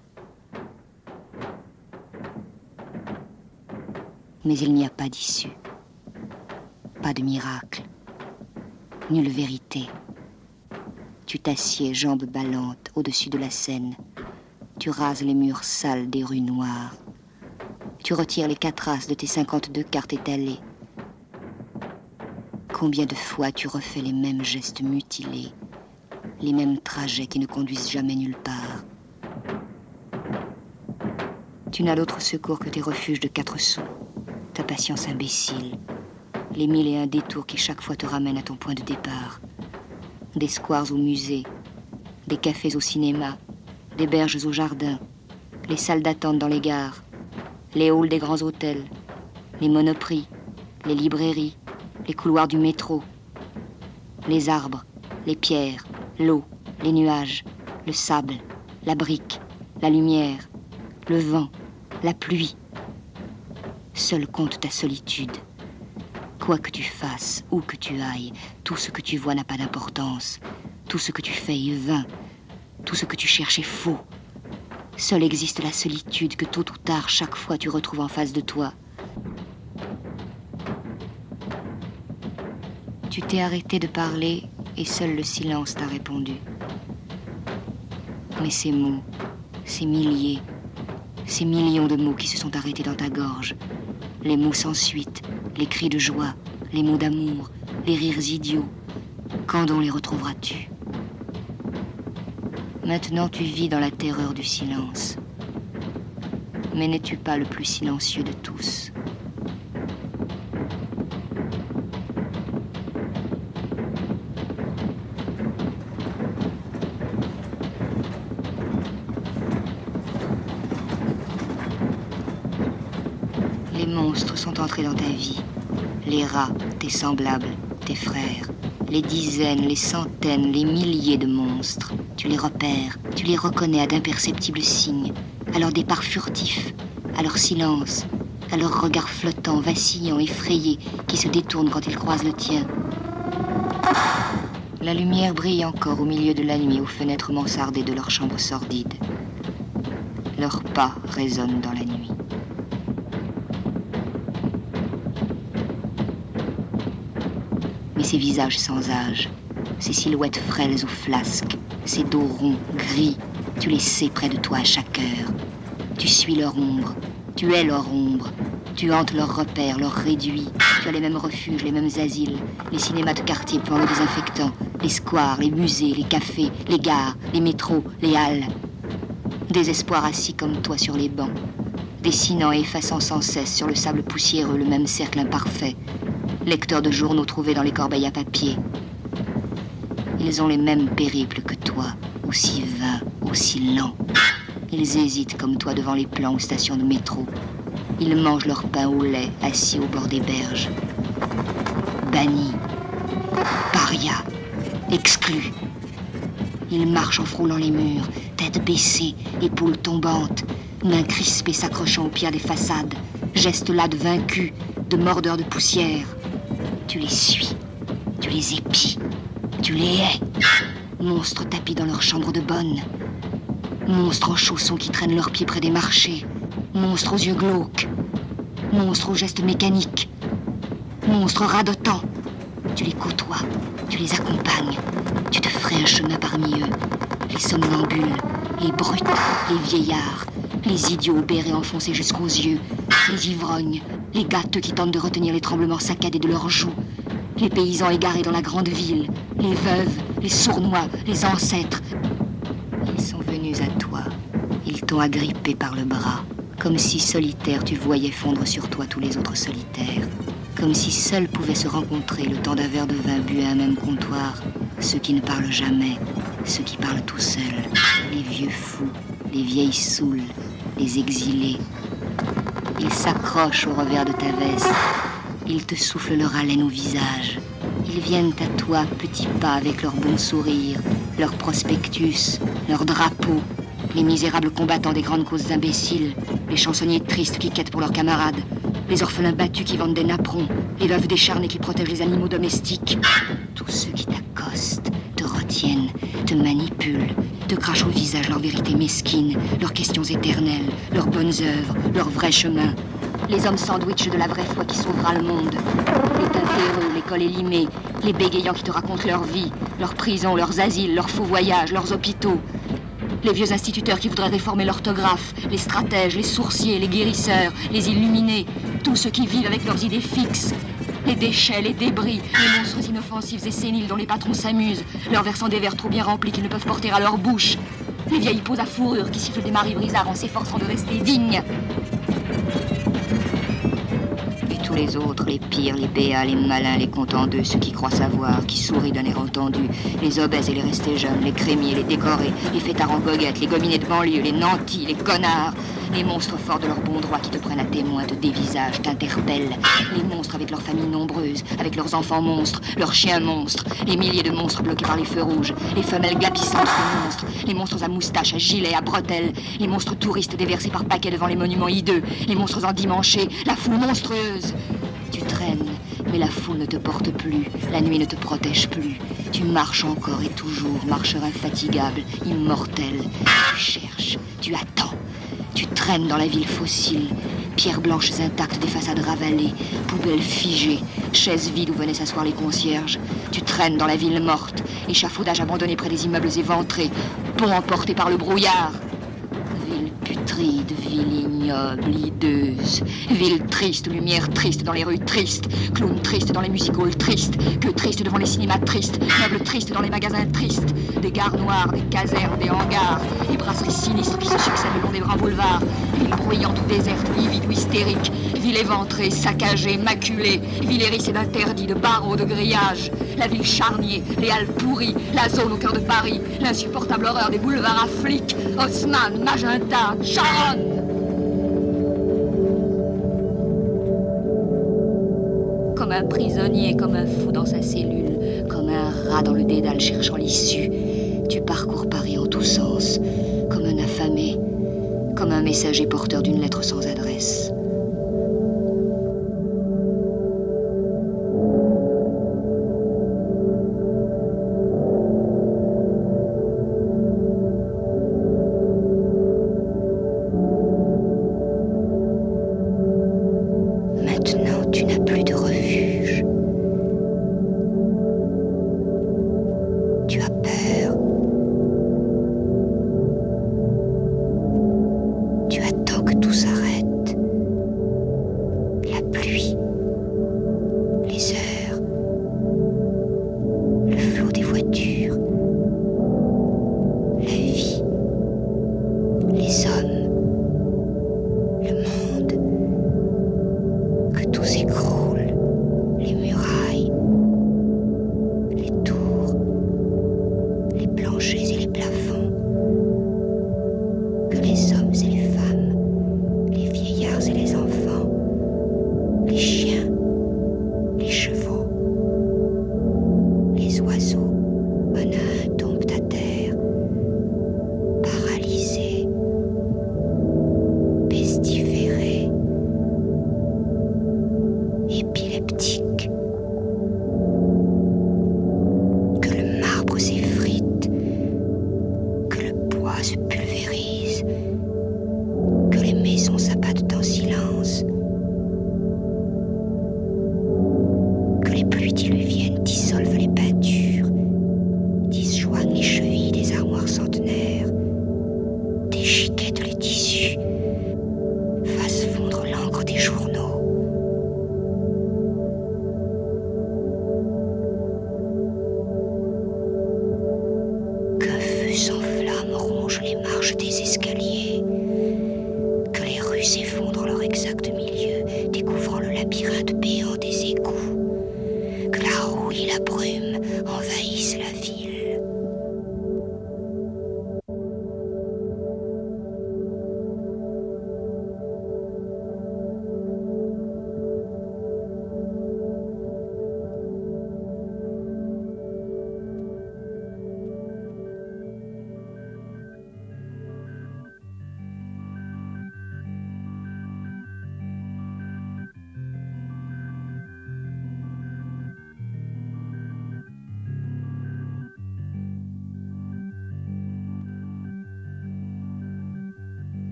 Mais il n'y a pas d'issue, pas de miracle, nulle vérité. Tu t'assieds, jambes ballantes, au-dessus de la scène. Tu rases les murs sales des rues noires. Tu retires les quatre as de tes cinquante-deux cartes étalées. Combien de fois tu refais les mêmes gestes mutilés, les mêmes trajets qui ne conduisent jamais nulle part. Tu n'as d'autre secours que tes refuges de quatre sous, ta patience imbécile, les mille et un détours qui chaque fois te ramènent à ton point de départ. Des squares au musée, des cafés au cinéma, des berges au jardin, les salles d'attente dans les gares, les halls des grands hôtels, les monoprix, les librairies, les couloirs du métro, les arbres, les pierres, l'eau, les nuages, le sable, la brique, la lumière, le vent, la pluie. Seul compte ta solitude. Quoi que tu fasses, où que tu ailles, tout ce que tu vois n'a pas d'importance. Tout ce que tu fais est vain. Tout ce que tu cherches est faux. Seule existe la solitude que tôt ou tard, chaque fois, tu retrouves en face de toi. Tu t'es arrêté de parler et seul le silence t'a répondu. Mais ces mots, ces milliers, ces millions de mots qui se sont arrêtés dans ta gorge, les mots sans suite, les cris de joie, les mots d'amour, les rires idiots, quand donc les retrouveras-tu ? Maintenant tu vis dans la terreur du silence. Mais n'es-tu pas le plus silencieux de tous ? Les monstres sont entrés dans ta vie. Les rats, tes semblables, tes frères. Les dizaines, les centaines, les milliers de monstres. Tu les repères, tu les reconnais à d'imperceptibles signes, à leur départ furtif, à leur silence, à leur regard flottant, vacillant, effrayé, qui se détourne quand ils croisent le tien. La lumière brille encore au milieu de la nuit aux fenêtres mansardées de leurs chambres sordides. Leurs pas résonnent dans la nuit. Mais ces visages sans âge, ces silhouettes frêles ou flasques, ces dos ronds, gris, tu les sais près de toi à chaque heure. Tu suis leur ombre, tu es leur ombre, tu hantes leurs repères, leurs réduits. Tu as les mêmes refuges, les mêmes asiles, les cinémas de quartier pleins de désinfectants, les squares, les musées, les cafés, les gares, les métros, les halles. Des espoirs assis comme toi sur les bancs, dessinant et effaçant sans cesse sur le sable poussiéreux le même cercle imparfait, lecteurs de journaux trouvés dans les corbeilles à papier. Ils ont les mêmes périples que toi, aussi vains, aussi lents. Ils hésitent comme toi devant les plans aux stations de métro. Ils mangent leur pain au lait, assis au bord des berges. Bannis, parias, exclus. Ils marchent en frôlant les murs, tête baissée, épaules tombantes, mains crispées s'accrochant aux pierres des façades, gestes là de vaincus, de mordeurs de poussière. Tu les suis, tu les épies, tu les hais. Monstres tapis dans leur chambre de bonne. Monstres en chaussons qui traînent leurs pieds près des marchés. Monstres aux yeux glauques. Monstres aux gestes mécaniques. Monstres radotants. Tu les côtoies, tu les accompagnes. Tu te ferais un chemin parmi eux. Les somnambules, les brutes, les vieillards, les idiots bérets enfoncés jusqu'aux yeux, les ivrognes, les gâteux qui tentent de retenir les tremblements saccadés de leurs joues, les paysans égarés dans la grande ville, les veuves, les sournois, les ancêtres. Ils sont venus à toi. Ils t'ont agrippé par le bras, comme si solitaire tu voyais fondre sur toi tous les autres solitaires. Comme si seuls pouvaient se rencontrer le temps d'un verre de vin bu à un même comptoir, ceux qui ne parlent jamais, ceux qui parlent tout seuls, les vieux fous, les vieilles saoules, les exilés. Ils s'accrochent au revers de ta veste, ils te soufflent leur haleine au visage. Ils viennent à toi petits pas avec leur bon sourire, leur prospectus, leur drapeau, les misérables combattants des grandes causes imbéciles, les chansonniers tristes qui quêtent pour leurs camarades, les orphelins battus qui vendent des napperons, les veuves décharnées qui protègent les animaux domestiques. Tous ceux qui t'accostent, te retiennent, te manipulent, te crachent au visage leur vérité mesquine, leurs questions éternelles, leurs bonnes œuvres, leur vrai chemin. Les hommes sandwich de la vraie foi qui sauvera le monde. Les teintereux, les col élimés, les bégayants qui te racontent leur vie, leurs prisons, leurs asiles, leurs faux voyages, leurs hôpitaux. Les vieux instituteurs qui voudraient réformer l'orthographe, les stratèges, les sourciers, les guérisseurs, les illuminés, tous ceux qui vivent avec leurs idées fixes. Les déchets, les débris, les monstres inoffensifs et séniles dont les patrons s'amusent, leur versant des verres trop bien remplis qu'ils ne peuvent porter à leur bouche. Les vieilles peaux à fourrure qui sifflent des maris brisards en s'efforçant de rester dignes. Tous les autres, les pires, les béats, les malins, les contendeux, ceux qui croient savoir, qui sourient d'un air entendu, les obèses et les restés jeunes, les crémiers, les décorés, les fêtards en goguettes, les gominés de banlieue, les nantis, les connards, les monstres forts de leur bon droit qui te prennent à témoin, te dévisagent, t'interpellent, les monstres avec leurs familles nombreuses, avec leurs enfants monstres, leurs chiens monstres, les milliers de monstres bloqués par les feux rouges, les femelles glapissantes de monstres, les monstres à moustaches, à gilets, à bretelles, les monstres touristes déversés par paquets devant les monuments hideux, les monstres endimanchés, la foule monstrueuse. Tu traînes, mais la foule ne te porte plus, la nuit ne te protège plus. Tu marches encore et toujours, marcheur infatigable, immortel. Tu cherches, tu attends, tu traînes dans la ville fossile, pierres blanches intactes des façades ravalées, poubelles figées, chaises vides où venaient s'asseoir les concierges. Tu traînes dans la ville morte, échafaudage abandonné près des immeubles éventrés, pont emporté par le brouillard. Ville putride, ville ignoble, hideuse, ville triste, lumière triste dans les rues tristes, clown triste dans les music-halls tristes, queue triste devant les cinémas tristes, meubles tristes dans les magasins tristes, des gares noires, des casernes, des hangars, des brasseries sinistres qui se succèdent le long des grands boulevards, ville bruyante ou déserte, livide ou hystérique, ville éventrée, saccagée, maculée, ville hérissée d'interdits, de barreaux, de grillages, la ville charnier, les halles pourries, la zone au cœur de Paris, l'insupportable horreur des boulevards à flics, Haussmann, Magenta, Charonne. Comme un prisonnier, comme un fou dans sa cellule, comme un rat dans le dédale cherchant l'issue, tu parcours Paris en tous sens, comme un affamé, comme un messager porteur d'une lettre sans adresse. Maintenant, tu n'as plus de refuge. Tu as peur. Tu attends que tout s'arrête. La pluie, les heures, le flot des voitures, la vie, les hommes, le monde. Que tout s'écroule, les murailles, les tours, les planchers et les plafonds. Que les hommes et les femmes, les vieillards et les enfants, les chiens, les chevaux, les oiseaux, un à un tombent à terre, paralysés, pestiférés, épileptiques. Que le marbre s'effrite, que le bois se pulvérise, que les maisons s'abattent en silence, que les pluies diluviennes dissolvent les peintures, disjoignent les chevilles des armoires centenaires, déchiquettent les tissus, fassent fondre l'encre des journaux.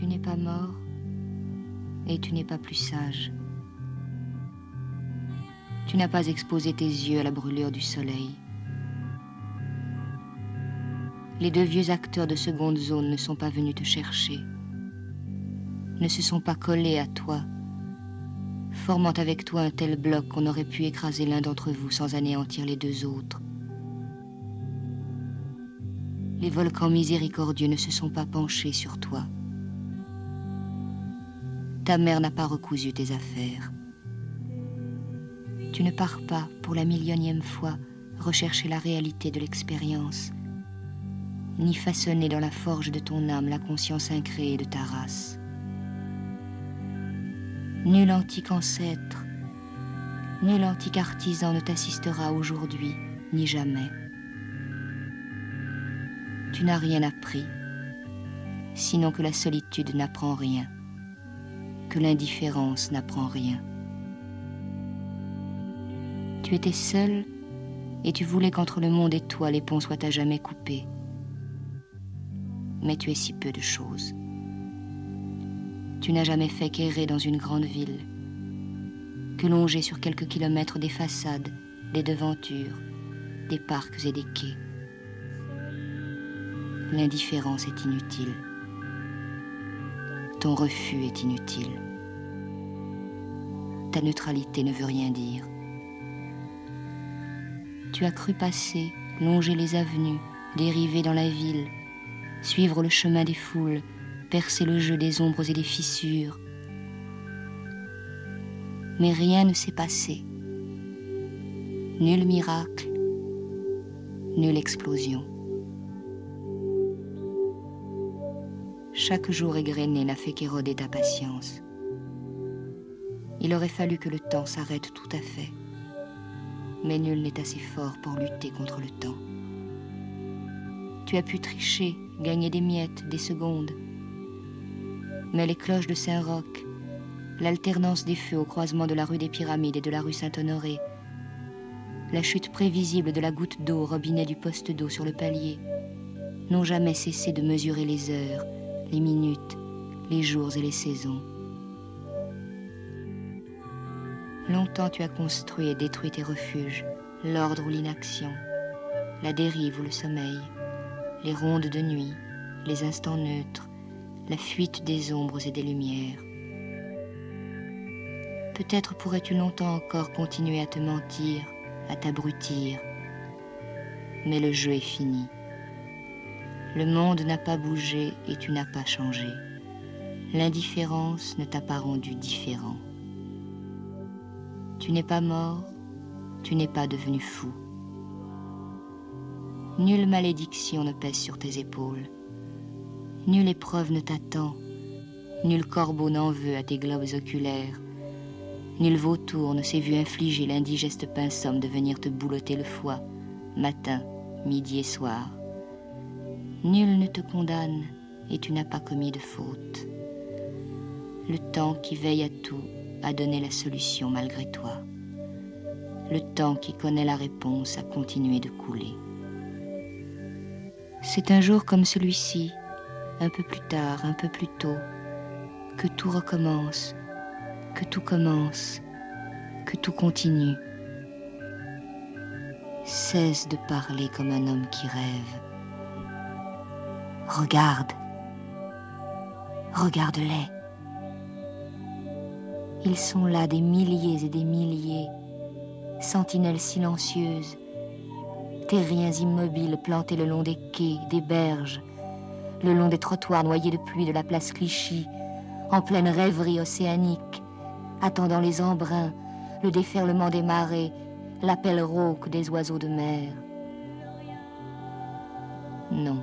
Tu n'es pas mort et tu n'es pas plus sage. Tu n'as pas exposé tes yeux à la brûlure du soleil. Les deux vieux acteurs de seconde zone ne sont pas venus te chercher, ne se sont pas collés à toi, formant avec toi un tel bloc qu'on aurait pu écraser l'un d'entre vous sans anéantir les deux autres. Les volcans miséricordieux ne se sont pas penchés sur toi. Ta mère n'a pas recousu tes affaires. Tu ne pars pas, pour la millionième fois, rechercher la réalité de l'expérience, ni façonner dans la forge de ton âme la conscience incréée de ta race. Nul antique ancêtre, nul antique artisan ne t'assistera aujourd'hui, ni jamais. Tu n'as rien appris, sinon que la solitude n'apprend rien, que l'indifférence n'apprend rien. Tu étais seul et tu voulais qu'entre le monde et toi les ponts soient à jamais coupés. Mais tu es si peu de choses. Tu n'as jamais fait qu'errer dans une grande ville, que longer sur quelques kilomètres des façades, des devantures, des parcs et des quais. L'indifférence est inutile. Ton refus est inutile. Ta neutralité ne veut rien dire. Tu as cru passer, longer les avenues, dériver dans la ville, suivre le chemin des foules, percer le jeu des ombres et des fissures. Mais rien ne s'est passé. Nul miracle, nulle explosion. Chaque jour égrené n'a fait qu'éroder ta patience. Il aurait fallu que le temps s'arrête tout à fait. Mais nul n'est assez fort pour lutter contre le temps. Tu as pu tricher, gagner des miettes, des secondes. Mais les cloches de Saint-Roch, l'alternance des feux au croisement de la rue des Pyramides et de la rue Saint-Honoré, la chute prévisible de la goutte d'eau au robinet du poste d'eau sur le palier, n'ont jamais cessé de mesurer les heures, les minutes, les jours et les saisons. Longtemps tu as construit et détruit tes refuges, l'ordre ou l'inaction, la dérive ou le sommeil, les rondes de nuit, les instants neutres, la fuite des ombres et des lumières. Peut-être pourrais-tu longtemps encore continuer à te mentir, à t'abrutir, mais le jeu est fini. Le monde n'a pas bougé et tu n'as pas changé. L'indifférence ne t'a pas rendu différent. Tu n'es pas mort, tu n'es pas devenu fou. Nulle malédiction ne pèse sur tes épaules. Nulle épreuve ne t'attend. Nul corbeau n'en veut à tes globes oculaires. Nul vautour ne s'est vu infliger l'indigeste pinsomme de venir te boulotter le foie, matin, midi et soir. Nul ne te condamne et tu n'as pas commis de faute. Le temps qui veille à tout a donné la solution malgré toi. Le temps qui connaît la réponse a continué de couler. C'est un jour comme celui-ci, un peu plus tard, un peu plus tôt, que tout recommence, que tout commence, que tout continue. Cesse de parler comme un homme qui rêve. Regarde, regarde-les. Ils sont là des milliers et des milliers, sentinelles silencieuses, terriens immobiles plantés le long des quais, des berges, le long des trottoirs noyés de pluie de la place Clichy, en pleine rêverie océanique, attendant les embruns, le déferlement des marées, l'appel rauque des oiseaux de mer. Non,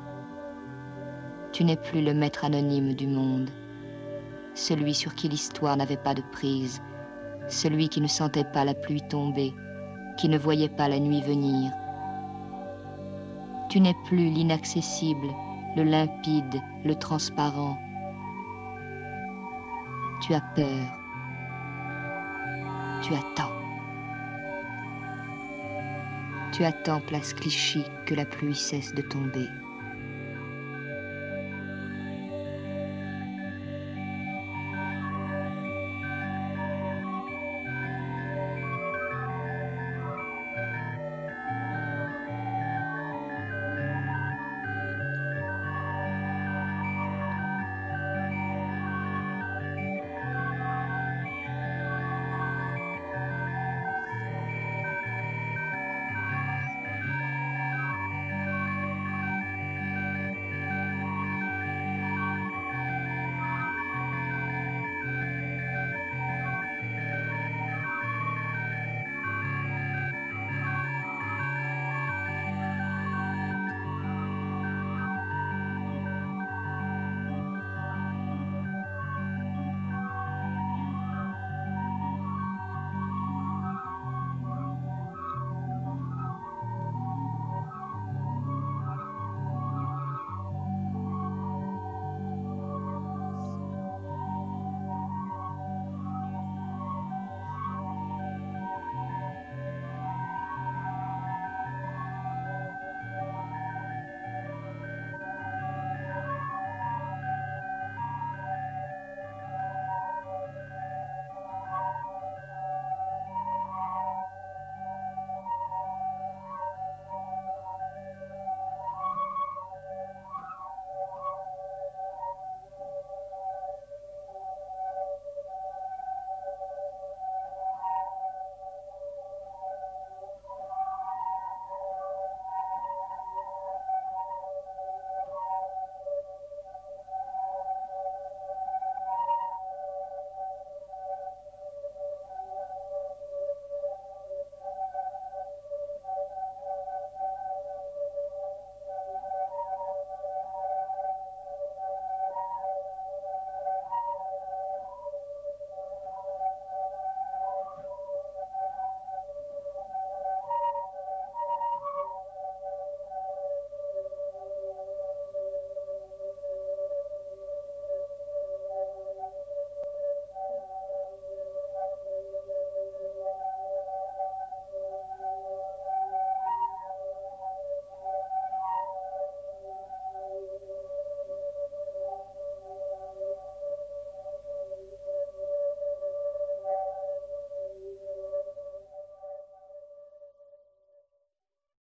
tu n'es plus le maître anonyme du monde, celui sur qui l'histoire n'avait pas de prise, celui qui ne sentait pas la pluie tomber, qui ne voyait pas la nuit venir. Tu n'es plus l'inaccessible, le limpide, le transparent. Tu as peur. Tu attends. Tu attends, place Clichy, que la pluie cesse de tomber.